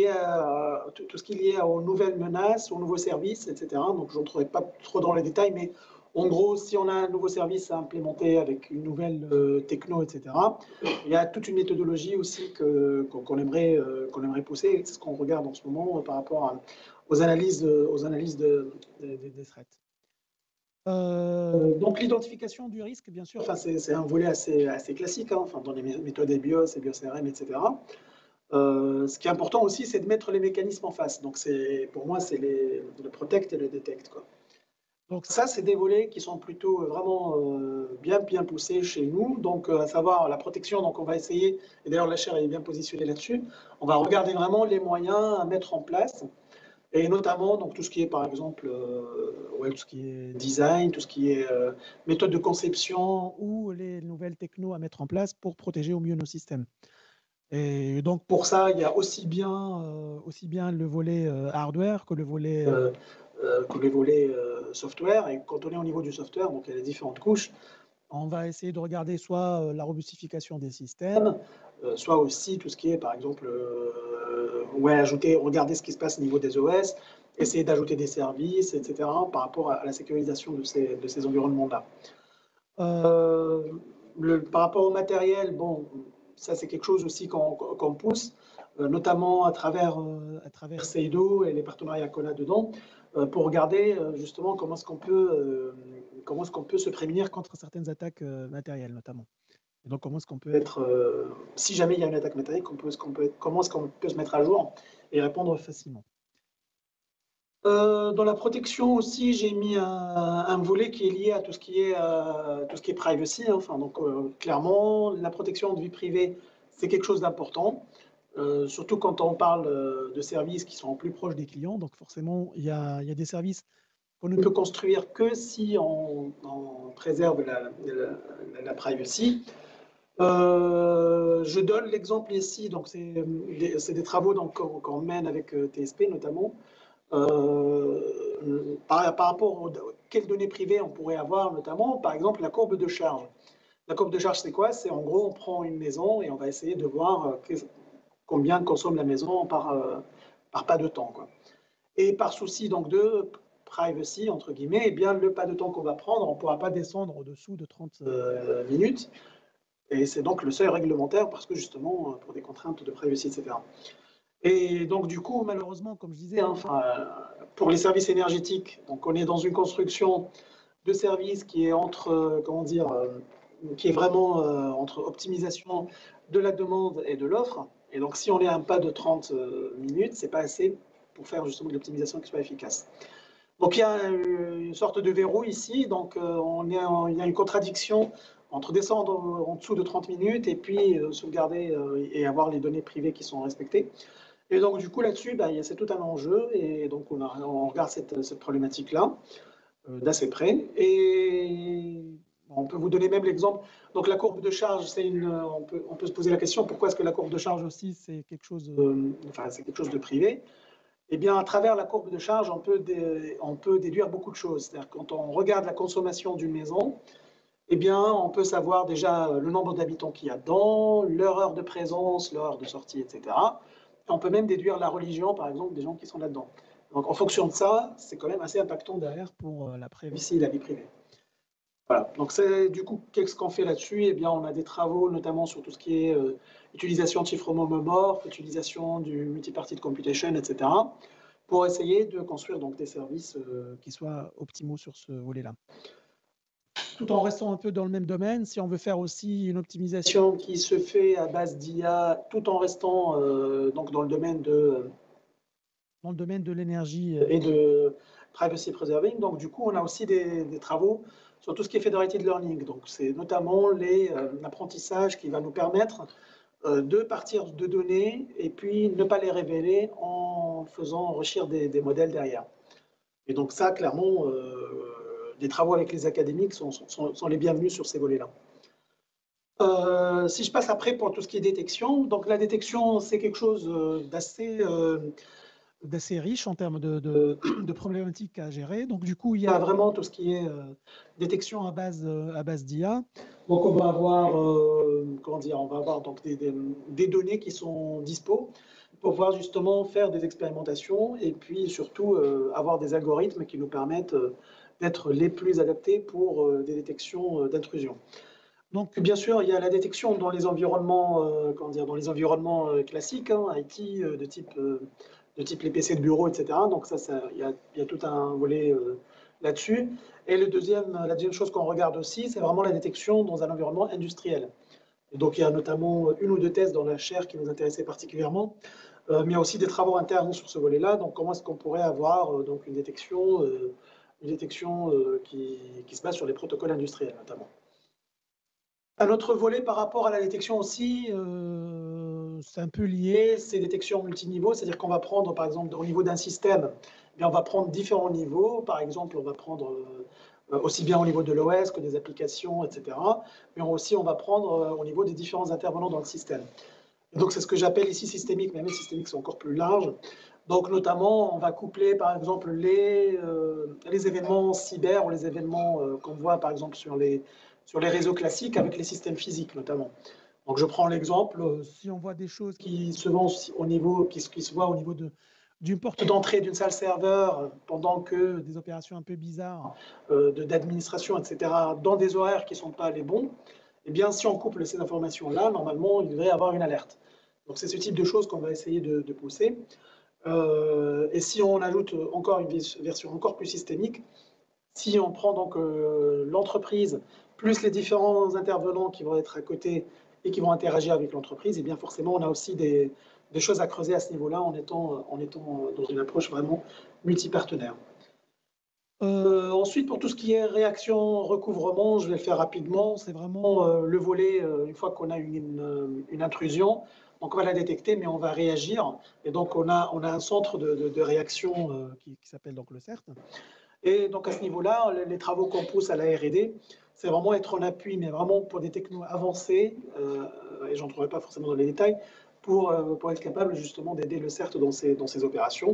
lié aux nouvelles menaces, aux nouveaux services, etc. Donc, je n'entrerai pas trop dans les détails, mais en gros, si on a un nouveau service à implémenter avec une nouvelle techno, etc., il y a toute une méthodologie aussi qu'on aimerait pousser. C'est ce qu'on regarde en ce moment par rapport aux analyses des threats. Donc l'identification du risque, bien sûr, c'est un volet assez classique, hein, dans les méthodes EBIOS, EBIOS-RM, etc. Ce qui est important aussi, c'est de mettre les mécanismes en face. Donc pour moi, c'est le protect et le detect, quoi. Donc ça, c'est des volets qui sont plutôt vraiment bien poussés chez nous. Donc à savoir la protection, donc on va essayer, et d'ailleurs la chaire est bien positionnée là-dessus, on va regarder vraiment les moyens à mettre en place. Et notamment, donc, tout ce qui est, par exemple, tout ce qui est design, tout ce qui est méthode de conception ou les nouvelles technos à mettre en place pour protéger au mieux nos systèmes. Et donc, pour ça, il y a aussi bien le volet hardware que le volet software. Et quand on est au niveau du software, donc il y a les différentes couches, on va essayer de regarder soit la robustification des systèmes, soit aussi tout ce qui est, par exemple, regarder ce qui se passe au niveau des OS, essayer d'ajouter des services, etc., par rapport à la sécurisation de ces environnements-là. Par rapport au matériel, bon, ça c'est quelque chose aussi qu'on pousse. notamment à travers Seido et les partenariats qu'on a dedans, pour regarder justement comment est-ce qu'on peut se prémunir contre certaines attaques matérielles notamment. Et donc comment est-ce qu'on peut être, si jamais il y a une attaque matérielle, comment est-ce qu'on peut se mettre à jour et répondre facilement. Dans la protection aussi, j'ai mis un volet qui est lié à tout ce qui est privacy. Hein. Enfin, donc, clairement, la protection de vie privée, c'est quelque chose d'important, surtout quand on parle de services qui sont plus proches des clients. Donc forcément, il y a des services qu'on ne peut construire que si on préserve la privacy. Je donne l'exemple ici, donc c'est des travaux qu'on mène avec TSP notamment. Par rapport aux quelles données privées on pourrait avoir, notamment, par exemple, la courbe de charge. La courbe de charge, c'est quoi? C'est en gros, on prend une maison et on va essayer de voir combien consomme la maison par pas de temps, quoi. Et par souci donc de privacy, entre guillemets, eh bien, le pas de temps qu'on va prendre, on ne pourra pas descendre au-dessous de 30 minutes. Et c'est donc le seuil réglementaire parce que justement, pour des contraintes de privacy, etc. Et donc, du coup, malheureusement, comme je disais, hein, pour les services énergétiques, donc on est dans une construction de services qui est entre, qui est vraiment entre optimisation de la demande et de l'offre. Et donc, si on est à un pas de 30 minutes, c'est pas assez pour faire justement de l'optimisation qui soit efficace. Donc, il y a une sorte de verrou ici. Donc, il y a une contradiction entre descendre en dessous de 30 minutes et puis sauvegarder et avoir les données privées qui sont respectées. Et donc, du coup, là-dessus, c'est tout un enjeu. Et donc, on regarde cette problématique-là d'assez près. Et on peut vous donner même l'exemple. Donc, la courbe de charge, on peut se poser la question, pourquoi est-ce que la courbe de charge aussi, c'est quelque chose de privé? Eh bien, à travers la courbe de charge, on peut déduire beaucoup de choses. C'est-à-dire, quand on regarde la consommation d'une maison, eh bien, on peut savoir déjà le nombre d'habitants qu'il y a dedans, leur heure de présence, leur heure de sortie, etc. On peut même déduire la religion, par exemple, des gens qui sont là-dedans. Donc, en fonction de ça, c'est quand même assez impactant derrière pour la privacy et la vie privée. Voilà. Donc, du coup, qu'est-ce qu'on fait là-dessus? Eh bien, on a des travaux, notamment sur tout ce qui est utilisation de chiffrement homomorphe, utilisation du multi-party computation, etc., pour essayer de construire donc des services qui soient optimaux sur ce volet-là. Tout en restant un peu dans le même domaine, si on veut faire aussi une optimisation qui se fait à base d'IA, tout en restant donc dans le domaine de l'énergie et de privacy preserving, donc du coup, on a aussi des travaux sur tout ce qui est federated learning. Donc, c'est notamment l'apprentissage qui va nous permettre de partir de données et puis ne pas les révéler en faisant enrichir des modèles derrière. Et donc ça, clairement, des travaux avec les académiques sont les bienvenus sur ces volets-là. Si je passe après pour tout ce qui est détection, donc la détection, c'est quelque chose d'assez riche en termes de problématiques à gérer. Donc du coup, il y a vraiment tout ce qui est détection à base d'IA. Donc on va avoir, on va avoir donc des données qui sont dispo pour pouvoir justement faire des expérimentations et puis surtout avoir des algorithmes qui nous permettent d'être les plus adaptés pour des détections d'intrusion. Donc, bien sûr, il y a la détection dans les environnements, classiques, hein, IT, de type les PC de bureau, etc. Donc, il y a tout un volet là-dessus. Et la deuxième chose qu'on regarde aussi, c'est vraiment la détection dans un environnement industriel. Et donc, il y a notamment une ou deux thèses dans la chaire qui nous intéressaient particulièrement, mais il y a aussi des travaux internes sur ce volet-là. Donc, comment est-ce qu'on pourrait avoir donc une détection qui se base sur les protocoles industriels, notamment. Un autre volet par rapport à la détection aussi, c'est un peu lié, c'est détection multiniveau, c'est-à-dire qu'on va prendre, par exemple, au niveau d'un système, on va prendre différents niveaux. Par exemple, on va prendre aussi bien au niveau de l'OS que des applications, etc. Mais aussi, on va prendre au niveau des différents intervenants dans le système. Et donc, c'est ce que j'appelle ici systémique, mais les systémiques sont encore plus larges. Donc, notamment, on va coupler, par exemple, les événements cyber ou les événements qu'on voit, par exemple, sur les réseaux classiques avec les systèmes physiques, notamment. Donc, je prends l'exemple, si on voit des choses qui se voient au niveau d'une porte d'entrée d'une salle serveur, pendant que des opérations un peu bizarres d'administration, etc., dans des horaires qui ne sont pas les bons, eh bien, si on couple ces informations-là, normalement, il devrait y avoir une alerte. Donc c'est ce type de choses qu'on va essayer de pousser. Et si on ajoute encore une version encore plus systémique, si on prend donc l'entreprise plus les différents intervenants qui vont être à côté et qui vont interagir avec l'entreprise, et bien forcément on a aussi des choses à creuser à ce niveau-là en étant dans une approche vraiment multipartenaire. Ensuite, pour tout ce qui est réaction, recouvrement, je vais le faire rapidement. C'est vraiment le volet, une fois qu'on a une intrusion, donc on va la détecter, mais on va réagir. Et donc on a un centre de réaction qui s'appelle donc le CERT. Et donc à ce niveau-là, les travaux qu'on pousse à la R&D, c'est vraiment être en appui, mais vraiment pour des technos avancés, et j'en trouverai pas forcément dans les détails, pour être capable justement d'aider le CERT dans ses opérations.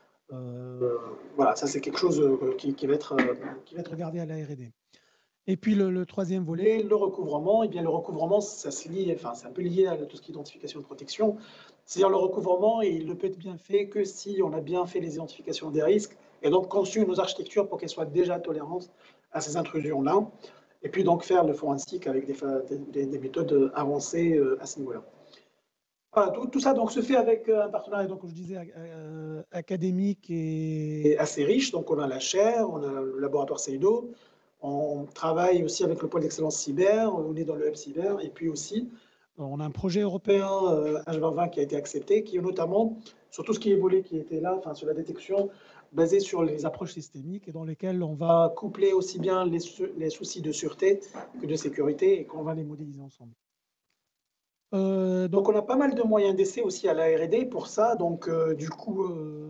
Voilà, ça c'est quelque chose qui va être regardé à la R&D. Et puis le troisième volet, le recouvrement. Et bien le recouvrement, ça se lie, enfin c'est un peu lié à tout ce qui est identification de protection. C'est-à-dire le recouvrement, il ne peut être bien fait que si on a bien fait les identifications des risques et donc conçu nos architectures pour qu'elles soient déjà tolérantes à ces intrusions-là. Et puis donc faire le forensique avec des méthodes avancées à ce niveau-là. Voilà, tout ça donc, se fait avec un partenariat, donc, comme je disais, académique et assez riche. Donc, on a la chaire, on a le laboratoire CEIDO, on travaille aussi avec le pôle d'excellence cyber, on est dans le hub cyber, et puis aussi, on a un projet européen H2020 qui a été accepté, qui est notamment sur tout ce qui est volé qui était là, enfin sur la détection basée sur les approches systémiques et dans lesquelles on va coupler aussi bien les soucis de sûreté que de sécurité et qu'on va les modéliser ensemble. Donc on a pas mal de moyens d'essai aussi à la R&D pour ça. Donc du coup,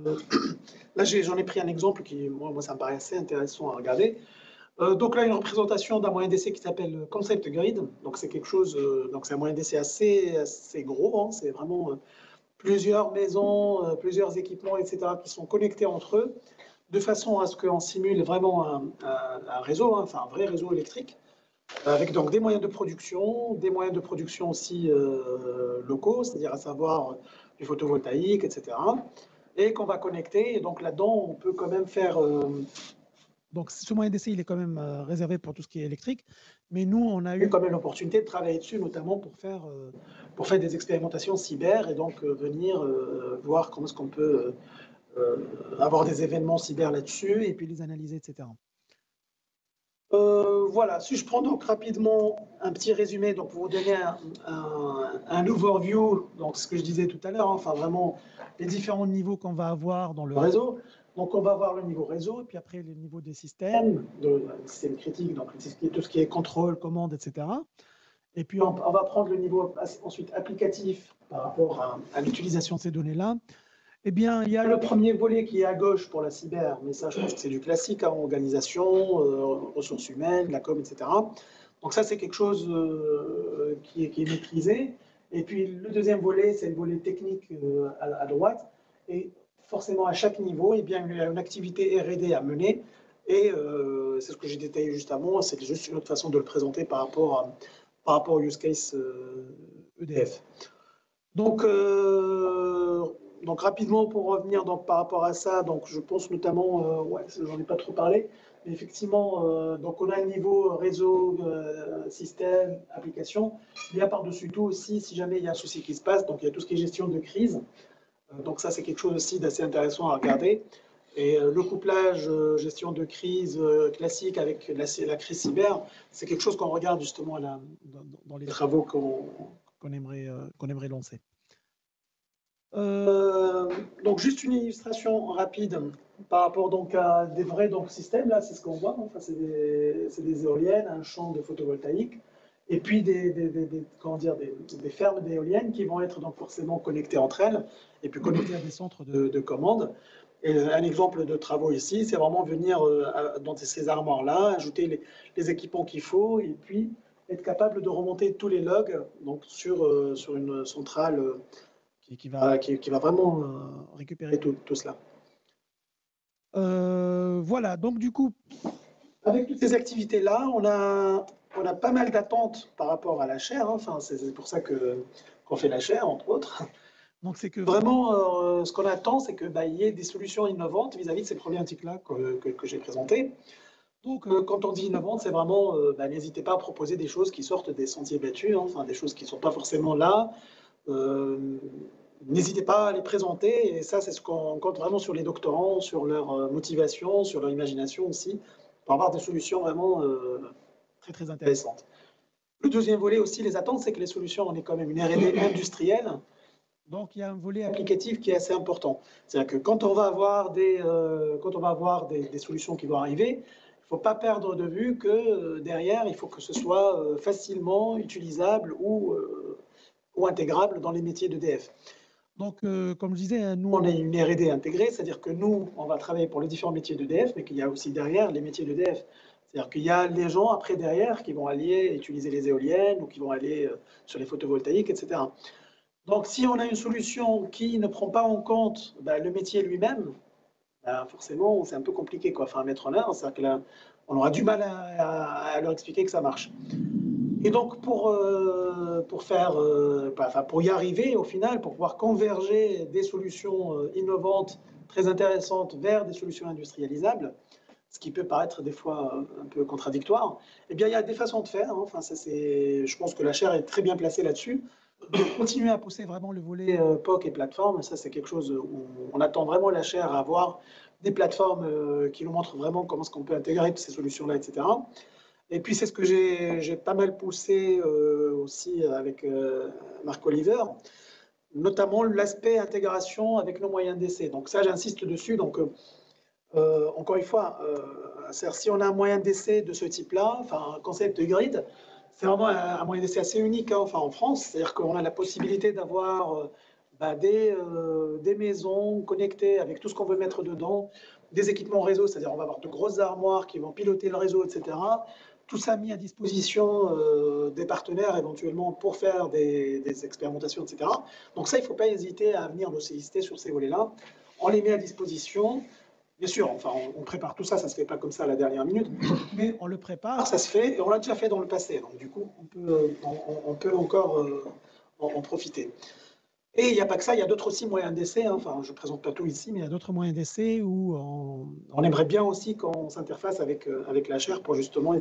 là j'en ai pris un exemple qui, moi ça me paraît assez intéressant à regarder. Donc là une représentation d'un moyen d'essai qui s'appelle Concept Grid. Donc c'est quelque chose, donc c'est un moyen d'essai assez gros. Hein. C'est vraiment plusieurs maisons, plusieurs équipements, etc. qui sont connectés entre eux de façon à ce qu'on simule vraiment un réseau, hein, enfin un vrai réseau électrique. Avec donc des moyens de production aussi locaux, c'est-à-dire à savoir du photovoltaïque, etc. Et qu'on va connecter. Et donc là-dedans, on peut quand même faire. Donc ce moyen d'essai, il est quand même réservé pour tout ce qui est électrique. Mais nous, on a eu quand même l'opportunité de travailler dessus, notamment pour faire des expérimentations cyber et donc venir voir comment est-ce qu'on peut avoir des événements cyber là-dessus et puis les analyser, etc. Voilà, si je prends donc rapidement un petit résumé donc pour vous donner un overview, donc ce que je disais tout à l'heure, hein, enfin vraiment les différents niveaux qu'on va avoir dans le réseau. Donc on va avoir le niveau réseau, et puis après les niveaux des systèmes, systèmes critiques, donc tout ce qui est contrôle, commande, etc. Et puis on va prendre le niveau ensuite applicatif par rapport à l'utilisation de ces données-là. Eh bien, il y a le premier volet qui est à gauche pour la cyber, mais ça, je pense que c'est du classique, hein, organisation, ressources humaines, la com, etc. Donc ça, c'est quelque chose qui est maîtrisé. Et puis, le deuxième volet, c'est le volet technique à droite. Et forcément, à chaque niveau, eh bien, il y a une activité R&D à mener. Et c'est ce que j'ai détaillé juste avant, c'est juste une autre façon de le présenter par rapport au use case EDF. Donc rapidement pour revenir donc, par rapport à ça, donc je pense notamment, ouais, j'en ai pas trop parlé, mais effectivement, donc on a un niveau réseau, système, application. Il y a par-dessus tout aussi, si jamais il y a un souci qui se passe, donc il y a tout ce qui est gestion de crise. Donc ça c'est quelque chose aussi d'assez intéressant à regarder. Et le couplage gestion de crise classique avec la crise cyber, c'est quelque chose qu'on regarde justement dans les travaux qu'on aimerait lancer. Donc juste une illustration rapide par rapport donc à des vrais systèmes, là c'est ce qu'on voit, enfin, c'est des éoliennes, un champ de photovoltaïque, et puis des fermes d'éoliennes qui vont être donc forcément connectées entre elles, et puis connectées à des centres de commande. Et un exemple de travaux ici, c'est vraiment venir dans ces armoires-là, ajouter les équipements qu'il faut, et puis être capable de remonter tous les logs donc, sur une centrale qui va vraiment récupérer tout cela. Voilà, donc du coup, avec toutes ces activités-là, on a pas mal d'attentes par rapport à la chaire, hein. Enfin, c'est pour ça qu'on fait la chaire, entre autres. Donc c'est que vraiment, ce qu'on attend, c'est qu'il y ait des solutions innovantes vis-à-vis de ces problématiques-là que j'ai présentées. Donc quand on dit innovantes, c'est vraiment, n'hésitez pas à proposer des choses qui sortent des sentiers battus, hein, enfin, des choses qui ne sont pas forcément là, n'hésitez pas à les présenter. Et ça, c'est ce qu'on compte vraiment sur les doctorants, sur leur motivation, sur leur imagination aussi, pour avoir des solutions vraiment très, très intéressantes. Le deuxième volet aussi, les attentes, c'est que les solutions, on est quand même une R&D industrielle. Donc, il y a un volet applicatif qui est assez important. C'est-à-dire que quand on va avoir des solutions qui vont arriver, il ne faut pas perdre de vue que derrière, il faut que ce soit facilement utilisable ou intégrable dans les métiers d'EDF. Donc, comme je disais, nous, on est une R&D intégrée, c'est-à-dire que nous, on va travailler pour les différents métiers d'EDF, mais qu'il y a aussi derrière les métiers d'EDF. C'est-à-dire qu'il y a les gens après derrière qui vont aller utiliser les éoliennes ou qui vont aller sur les photovoltaïques, etc. Donc, si on a une solution qui ne prend pas en compte le métier lui-même, forcément, c'est un peu compliqué à mettre en œuvre. C'est-à-dire que là, on aura du mal à leur expliquer que ça marche. Et donc, pour y arriver, au final, pour pouvoir converger des solutions innovantes, très intéressantes, vers des solutions industrialisables, ce qui peut paraître des fois un peu contradictoire, eh bien, il y a des façons de faire. Hein. Enfin, je pense que la chaire est très bien placée là-dessus. De continuer à pousser vraiment le volet POC et plateforme, ça c'est quelque chose où on attend vraiment la chaire à avoir des plateformes qui nous montrent vraiment comment est-ce qu'on peut intégrer toutes ces solutions-là, etc. Et puis c'est ce que j'ai pas mal poussé aussi avec Marc Oliver, notamment l'aspect intégration avec nos moyens d'essai. Donc ça, j'insiste dessus. Donc encore une fois, si on a un moyen d'essai de ce type-là, enfin un concept de grid, c'est vraiment un moyen d'essai assez unique en France. C'est-à-dire qu'on a la possibilité d'avoir des maisons connectées avec tout ce qu'on veut mettre dedans, des équipements réseau, c'est-à-dire on va avoir de grosses armoires qui vont piloter le réseau, etc. Tout ça mis à disposition des partenaires éventuellement pour faire des expérimentations, etc. Donc ça, il ne faut pas hésiter à venir nous solliciter sur ces volets-là. On les met à disposition. Bien sûr, enfin, on prépare tout ça, ça ne se fait pas comme ça à la dernière minute, mais on le prépare, ça se fait, et on l'a déjà fait dans le passé. Donc du coup, on peut encore en profiter. Et il n'y a pas que ça, il y a d'autres aussi moyens d'essai. Hein. Enfin, je ne présente pas tout ici, mais il y a d'autres moyens d'essai où on aimerait bien aussi qu'on s'interface avec la chaire pour justement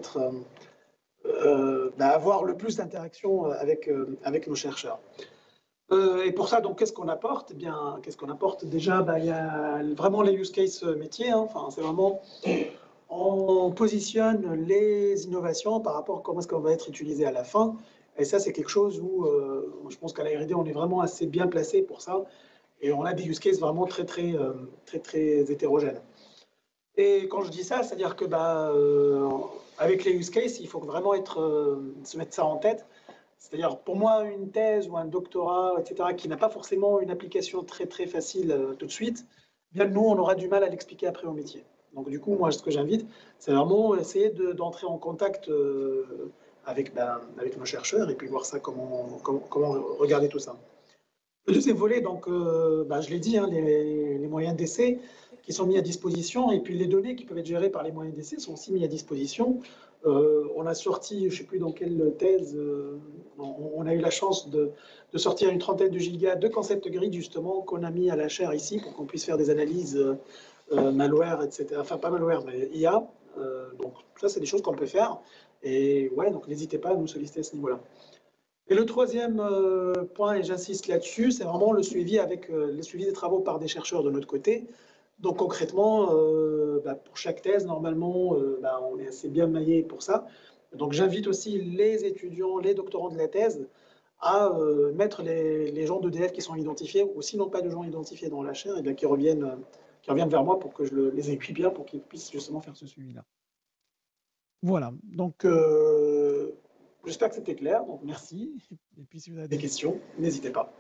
avoir le plus d'interaction avec nos chercheurs. Et pour ça, donc, qu'est-ce qu'on apporte? Eh bien, qu'est-ce qu'on apporte? Déjà, il y a vraiment les use cases métiers. Hein. Enfin, c'est vraiment, on positionne les innovations par rapport à comment est-ce qu'on va être utilisé à la fin. Et ça, c'est quelque chose où je pense qu'à la R&D, on est vraiment assez bien placé pour ça. Et on a des use cases vraiment très, très, très, très hétérogènes. Et quand je dis ça, c'est-à-dire que avec les use cases, il faut vraiment se mettre ça en tête. C'est-à-dire, pour moi, une thèse ou un doctorat, etc., qui n'a pas forcément une application très, très facile tout de suite, bien nous, on aura du mal à l'expliquer après au métier. Donc, du coup, moi, ce que j'invite, c'est vraiment essayer d'entrer en contact avec nos chercheurs et puis voir ça, comment regarder tout ça. Le deuxième volet, donc, je l'ai dit, hein, les moyens d'essai qui sont mis à disposition et puis les données qui peuvent être gérées par les moyens d'essai sont aussi mis à disposition. On a sorti, je ne sais plus dans quelle thèse, on a eu la chance de sortir une trentaine de gigas de concept grid justement qu'on a mis à la chaire ici pour qu'on puisse faire des analyses malware, etc. Enfin, pas malware, mais IA. Donc, ça, c'est des choses qu'on peut faire. Et ouais, donc n'hésitez pas à nous solliciter à ce niveau-là. Et le troisième point, et j'insiste là-dessus, c'est vraiment le suivi des travaux par des chercheurs de notre côté. Donc concrètement, pour chaque thèse, normalement, on est assez bien maillé pour ça. Donc j'invite aussi les étudiants, les doctorants de la thèse à mettre les gens d'EDF qui sont identifiés, ou sinon pas de gens identifiés dans la chaire, et bien qui reviennent vers moi pour que je les aiguille bien, pour qu'ils puissent justement faire ce suivi-là. Voilà, donc j'espère que c'était clair, donc merci. Et puis si vous avez des questions, n'hésitez pas.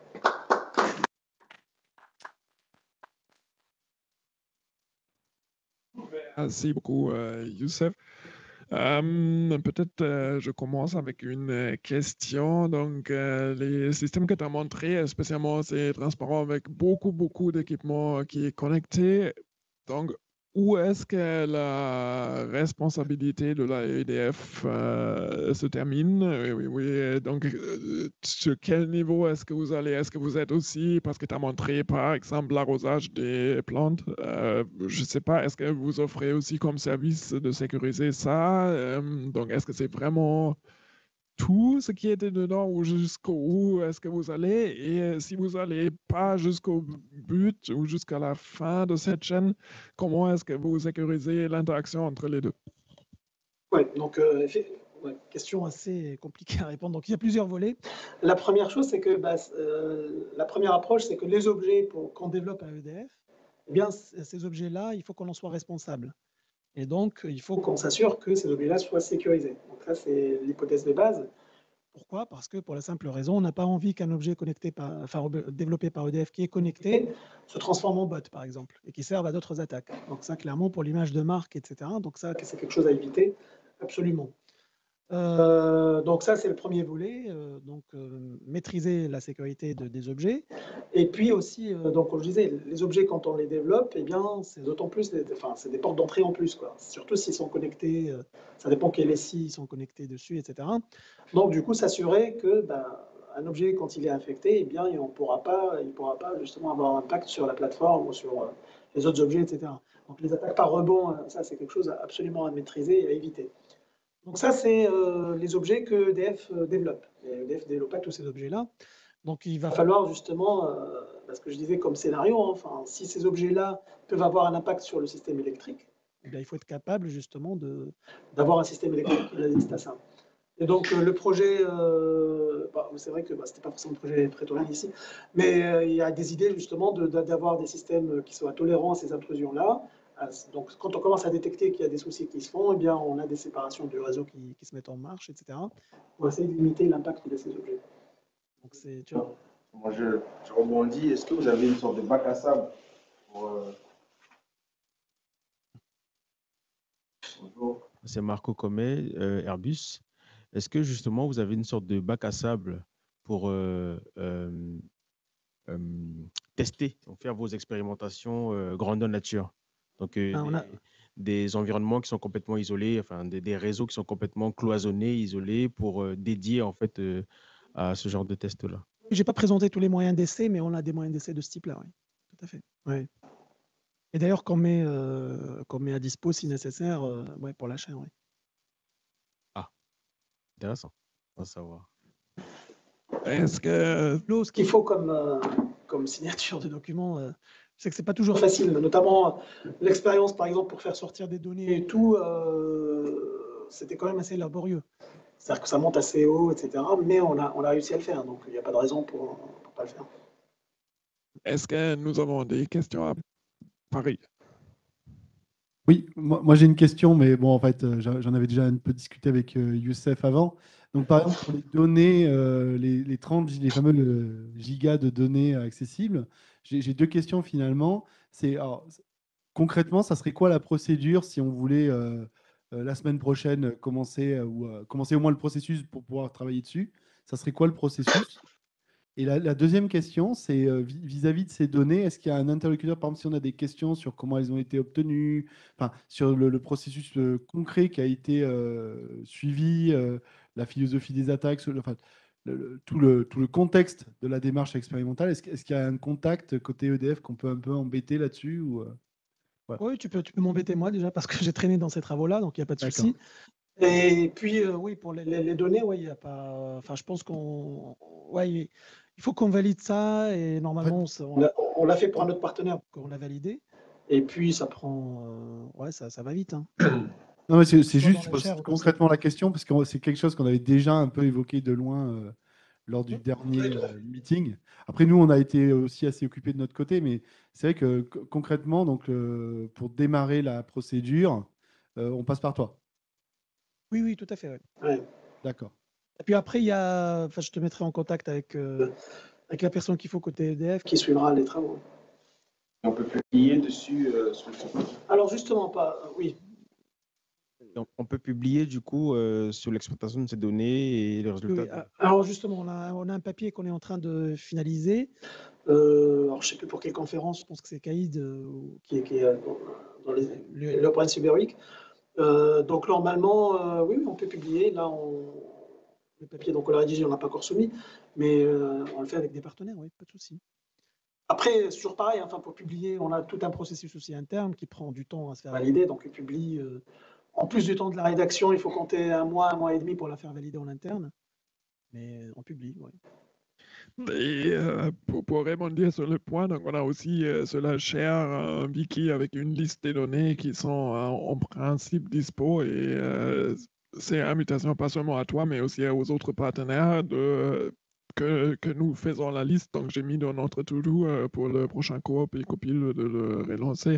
Merci beaucoup, Youssef. Peut-être je commence avec une question. Donc, les systèmes que tu as montrés, spécialement, c'est transparent avec beaucoup d'équipements qui est connecté. Donc, où est-ce que la responsabilité de la EDF se termine? Oui. Donc, sur quel niveau est-ce que vous allez? Est-ce que vous êtes aussi, parce que tu as montré par exemple l'arrosage des plantes, je ne sais pas, est-ce que vous offrez aussi comme service de sécuriser ça? Donc, est-ce que c'est vraiment tout ce qui était dedans ou jusqu'où est-ce que vous allez? Et si vous n'allez pas jusqu'au but ou jusqu'à la fin de cette chaîne, comment est-ce que vous sécurisez l'interaction entre les deux? Oui, donc question assez compliquée à répondre. Donc il y a plusieurs volets. La première chose, c'est que la première approche, c'est que les objets qu'on développe à EDF, eh bien, ces objets-là, il faut qu'on en soit responsable. Et donc, il faut qu'on s'assure que ces objets-là soient sécurisés. Donc ça, c'est l'hypothèse de base. Pourquoi? Parce que pour la simple raison, on n'a pas envie qu'un objet développé par EDF qui est connecté se transforme en bot, par exemple, et qui serve à d'autres attaques. Donc ça, clairement, pour l'image de marque, etc. Donc ça, c'est quelque chose à éviter, absolument. Donc ça, c'est le premier volet, maîtriser la sécurité des objets. Et puis aussi, donc comme je disais, les objets, quand on les développe, eh bien, c'est d'autant plus, c'est des portes d'entrée en plus, quoi. Surtout s'ils sont connectés, ça dépend quels SI ils sont connectés dessus, etc. Donc du coup, s'assurer que un objet, quand il est infecté, eh bien, il ne pourra pas justement avoir un impact sur la plateforme ou sur les autres objets, etc. Donc les attaques par rebond, ça, c'est quelque chose absolument à maîtriser et à éviter. Donc ça, c'est les objets que EDF développe. Et EDF ne développe pas tous ces objets-là. Donc il va falloir justement, ce que je disais comme scénario, hein, enfin, si ces objets-là peuvent avoir un impact sur le système électrique, eh bien, il faut être capable justement d'avoir un système électrique qui résiste à ça. Et donc le projet, c'est vrai que ce n'était pas forcément le projet prétorien ici, mais il y a des idées justement d'avoir des systèmes qui soient tolérants à ces intrusions-là. Donc, quand on commence à détecter qu'il y a des soucis qui se font, eh bien, on a des séparations du réseau qui se mettent en marche, etc. pour essayer de limiter l'impact de ces objets. Donc, tu vois. Moi, je rebondis. Est-ce que vous avez une sorte de bac à sable pour, Bonjour. C'est Marco Commet, Airbus. Est-ce que justement vous avez une sorte de bac à sable pour tester, faire vos expérimentations grandeur nature? Donc, des environnements qui sont complètement isolés, enfin des réseaux qui sont complètement cloisonnés, isolés pour dédier en fait à ce genre de test-là. Je n'ai pas présenté tous les moyens d'essai, mais on a des moyens d'essai de ce type-là, oui. Tout à fait. Ouais. Et d'ailleurs, qu'on met à dispo si nécessaire pour la chaîne, oui. Ah, intéressant. On va savoir. Est-ce que ce qu'il faut comme signature de document, c'est que c'est pas toujours facile, notamment l'expérience, par exemple, pour faire sortir des données et tout, c'était quand même assez laborieux. C'est-à-dire que ça monte assez haut, etc. Mais on a réussi à le faire, donc il n'y a pas de raison pour ne pas le faire. Est-ce que nous avons des questions à Paris? Oui, moi j'ai une question, mais bon, en fait, j'en avais déjà un peu discuté avec Youssef avant. Donc, par exemple, pour les données, les fameux gigas de données accessibles, j'ai deux questions finalement. Concrètement, ça serait quoi la procédure si on voulait la semaine prochaine commencer au moins le processus pour pouvoir travailler dessus? Ça serait quoi le processus? Et la deuxième question, c'est vis-à-vis de ces données, est-ce qu'il y a un interlocuteur, par exemple, si on a des questions sur comment elles ont été obtenues, enfin, sur le processus concret qui a été suivi, la philosophie des attaques, tout le contexte de la démarche expérimentale, est-ce qu'il y a un contact côté EDF qu'on peut un peu embêter là-dessus voilà. Oui, tu peux m'embêter moi déjà parce que j'ai traîné dans ces travaux-là, donc il n'y a pas de souci. Et puis, oui, pour les données, il n'y a pas. Enfin, je pense il faut qu'on valide ça et normalement, on l'a fait pour un autre partenaire, qu'on l'a validé. Et puis, ça prend. Ça va vite. Hein. Non, mais c'est juste concrètement la question, parce que c'est quelque chose qu'on avait déjà un peu évoqué de loin lors du dernier meeting. Après, nous, on a été aussi assez occupés de notre côté, mais c'est vrai que concrètement, donc, pour démarrer la procédure, on passe par toi. Oui, tout à fait. Ouais. D'accord. Et puis après, je te mettrai en contact avec la personne qu'il faut côté EDF qui suivra les travaux. On peut publier dessus sur le site. Alors justement, pas. Oui. Donc, on peut publier du coup sur l'exploitation de ces données et les résultats. Oui. Alors justement, on a un papier qu'on est en train de finaliser. Alors je ne sais plus pour quelle conférence, je pense que c'est Caïd qui est dans l'Open Cyber Week. Donc normalement, oui, on peut publier. Là, le papier, donc on l'a rédigé, on l'a pas encore soumis, mais on le fait avec des partenaires, oui, pas de souci. Après, c'est toujours pareil, enfin, pour publier, on a tout un processus aussi interne qui prend du temps à se faire valider, donc on publie. En plus du temps de la rédaction, il faut compter un mois et demi pour la faire valider en interne. mais en public, oui. Et pour rebondir sur le point, donc on a aussi sur la chaire un wiki avec une liste des données qui sont en principe dispo et c'est une invitation pas seulement à toi, mais aussi aux autres partenaires que nous faisons la liste. Donc j'ai mis dans notre to-do pour le prochain coop et copie de le relancer.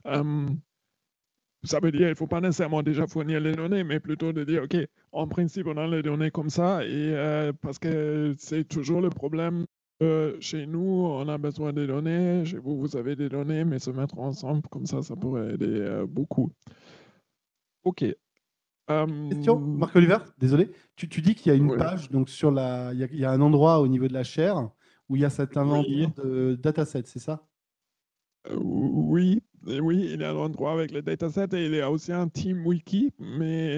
Ça veut dire qu'il ne faut pas nécessairement déjà fournir les données, mais plutôt de dire, OK, en principe, on a les données comme ça, et parce que c'est toujours le problème. Chez nous, on a besoin des données, chez vous, vous avez des données, mais se mettre ensemble, comme ça pourrait aider beaucoup. OK. Question, Marc-Oliver, désolé. Tu dis qu'il y a une Oui. page, donc sur la, il y a un endroit au niveau de la chaire où il y a cet inventaire de datasets, c'est ça? Oui, oui, il y a un endroit avec les datasets et il y a aussi un team wiki, mais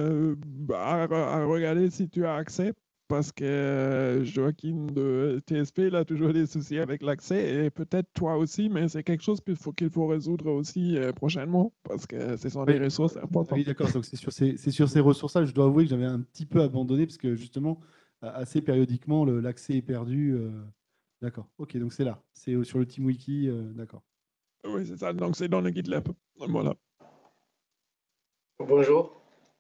à regarder si tu as accès, parce que Joaquin de TSP, il a toujours des soucis avec l'accès, et peut-être toi aussi, mais c'est quelque chose qu'il faut résoudre aussi prochainement, parce que ce sont des ressources importantes. Oui, d'accord, donc c'est sur ces ressources-là, je dois avouer que j'avais un petit peu abandonné, parce que justement, assez périodiquement, l'accès est perdu. D'accord, ok, donc c'est là, c'est sur le team wiki, d'accord. Oui, c'est ça. Donc, c'est dans le GitLab. Voilà. Bonjour.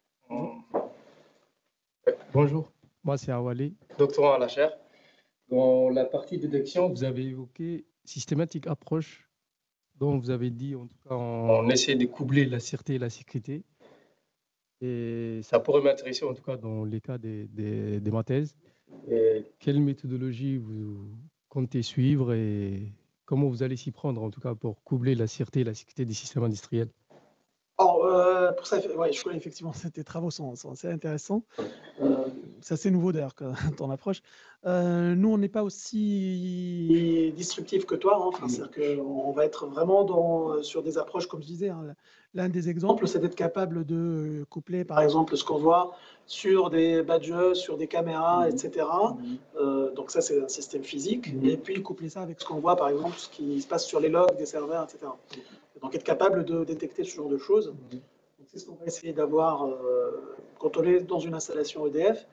Bonjour, moi c'est Awali. Doctorant à la chaire. Dans la partie détection, vous avez évoqué systématique approche, dont vous avez dit, en tout cas, on essaie de coubler la sûreté et la sécurité. Et ça pourrait m'intéresser, en tout cas, dans les cas de ma thèse. Et quelle méthodologie vous comptez suivre et comment vous allez s'y prendre, en tout cas, pour coubler la sûreté et la sécurité des systèmes industriels? Alors, pour ça, ouais, je crois effectivement tes travaux sont assez intéressants. C'est assez nouveau d'ailleurs ton approche. Nous, on n'est pas aussi disruptif que toi. Hein. Enfin, c'est-à-dire qu'on va être vraiment sur des approches, comme je disais. Hein. L'un des exemples, c'est d'être capable de coupler, par exemple, ce qu'on voit sur des badges, sur des caméras, etc. Donc ça, c'est un système physique. Et puis coupler ça avec ce qu'on voit, par exemple, ce qui se passe sur les logs des serveurs, etc. Donc être capable de détecter ce genre de choses. C'est ce qu'on va essayer d'avoir quand on est dans une installation EDF.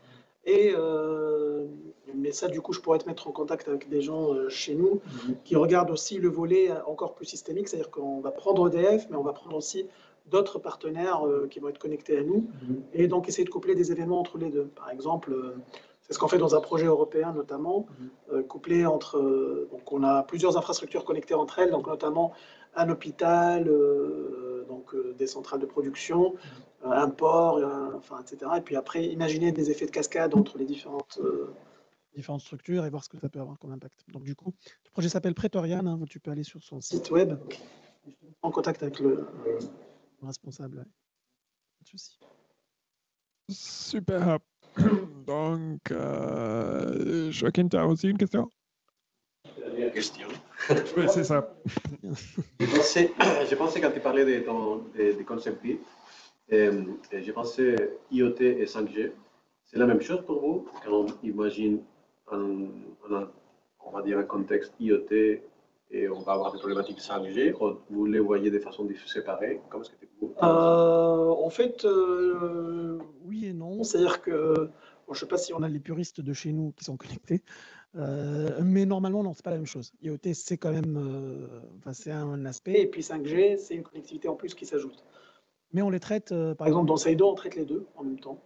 Mais ça, du coup, je pourrais te mettre en contact avec des gens chez nous qui regardent aussi le volet encore plus systémique, c'est-à-dire qu'on va prendre EDF, mais on va prendre aussi d'autres partenaires qui vont être connectés à nous, et donc essayer de coupler des événements entre les deux. Par exemple, c'est ce qu'on fait dans un projet européen notamment, coupler entre... donc on a plusieurs infrastructures connectées entre elles, donc notamment un hôpital, des centrales de production, un port, enfin, etc. Et puis après, imaginer des effets de cascade entre les différentes structures et voir ce que ça peut avoir comme impact. Donc du coup, le projet s'appelle Praetorian, hein, tu peux aller sur son site web, en contact avec le responsable. Ouais. Pas de souci. Super. Donc, Joaquin, tu as aussi une question? Dernière question. Oui, c'est ça. J'ai pensé quand tu parlais des concepts grid, j'ai pensé IoT et 5G. C'est la même chose pour vous quand on imagine on va dire un contexte IoT et on va avoir des problématiques 5G, ou vous les voyez de façon séparée? Comment est-ce que vous... En fait, oui et non. C'est-à-dire que, bon, je ne sais pas si on a les puristes de chez nous qui sont connectés, mais normalement, non, ce n'est pas la même chose. IoT, c'est quand même c'est un aspect, et puis 5G, c'est une connectivité en plus qui s'ajoute. Mais on les traite, par exemple, dans Saido, on traite les deux en même temps.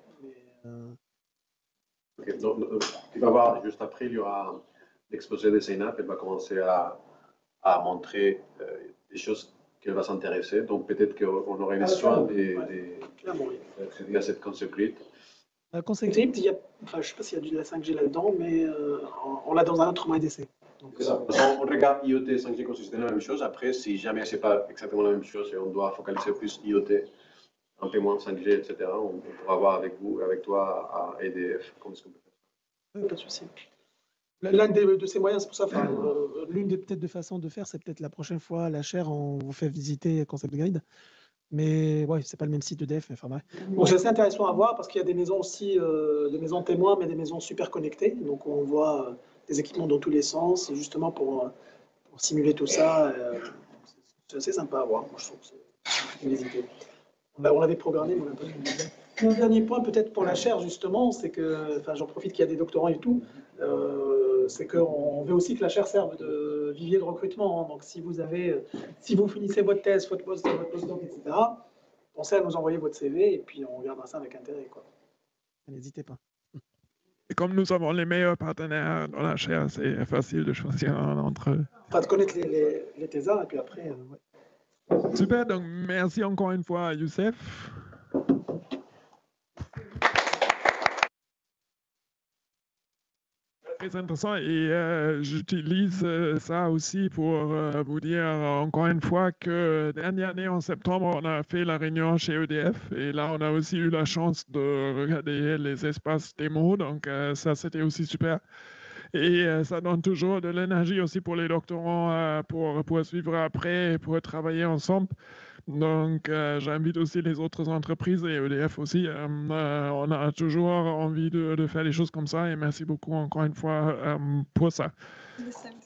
Okay. Donc, tu vas voir, juste après, il y aura l'exposé de Zeynep, elle va commencer à montrer des choses qu'elle va s'intéresser. Donc peut-être qu'on aurait besoin d'accéder à cette concept grid. Concept grid, je ne sais pas s'il y a de la 5G là-dedans, mais on l'a dans un autre moyen d'essai. C'est ça. On regarde IoT et 5G comme si c'était la même chose. Après, si jamais ce n'est pas exactement la même chose et on doit focaliser plus IoT, un peu moins 5G, etc., on pourra voir avec vous, avec toi à EDF, comment est-ce qu'on peut faire. Pas de souci. L'un de ces moyens, c'est pour ça, l'une des peut-être de façons de faire, c'est peut-être la prochaine fois, la chaire, on vous fait visiter Concept Grid. Mais ouais, c'est pas le même site EDF, mais enfin bref. Donc c'est assez intéressant à voir parce qu'il y a des maisons aussi, des maisons témoins, mais des maisons super connectées. Donc on voit des équipements dans tous les sens, et justement pour simuler tout ça. C'est assez sympa à voir, moi je trouve que c'est une idée. On l'avait programmé, mais on n'a pas eu. Un dernier point peut-être pour la chaire justement, c'est que, enfin j'en profite qu'il y a des doctorants et tout, c'est qu'on veut aussi que la chaire serve de vivier de recrutement. Hein. Donc si vous finissez votre thèse, votre postdoc, etc., pensez à nous envoyer votre CV et puis on regardera ça avec intérêt. N'hésitez pas. Et comme nous avons les meilleurs partenaires dans la chaire, c'est facile de choisir un entre eux. Enfin, de connaître les thésards et puis après. Ouais. Super, donc merci encore une fois à Youssef. Très intéressant et j'utilise ça aussi pour vous dire encore une fois que dernière année en septembre on a fait la réunion chez EDF et là on a aussi eu la chance de regarder les espaces démo donc ça c'était aussi super et ça donne toujours de l'énergie aussi pour les doctorants pour suivre après et pour travailler ensemble. Donc, j'invite aussi les autres entreprises et EDF aussi. On a toujours envie de faire des choses comme ça et merci beaucoup encore une fois pour ça.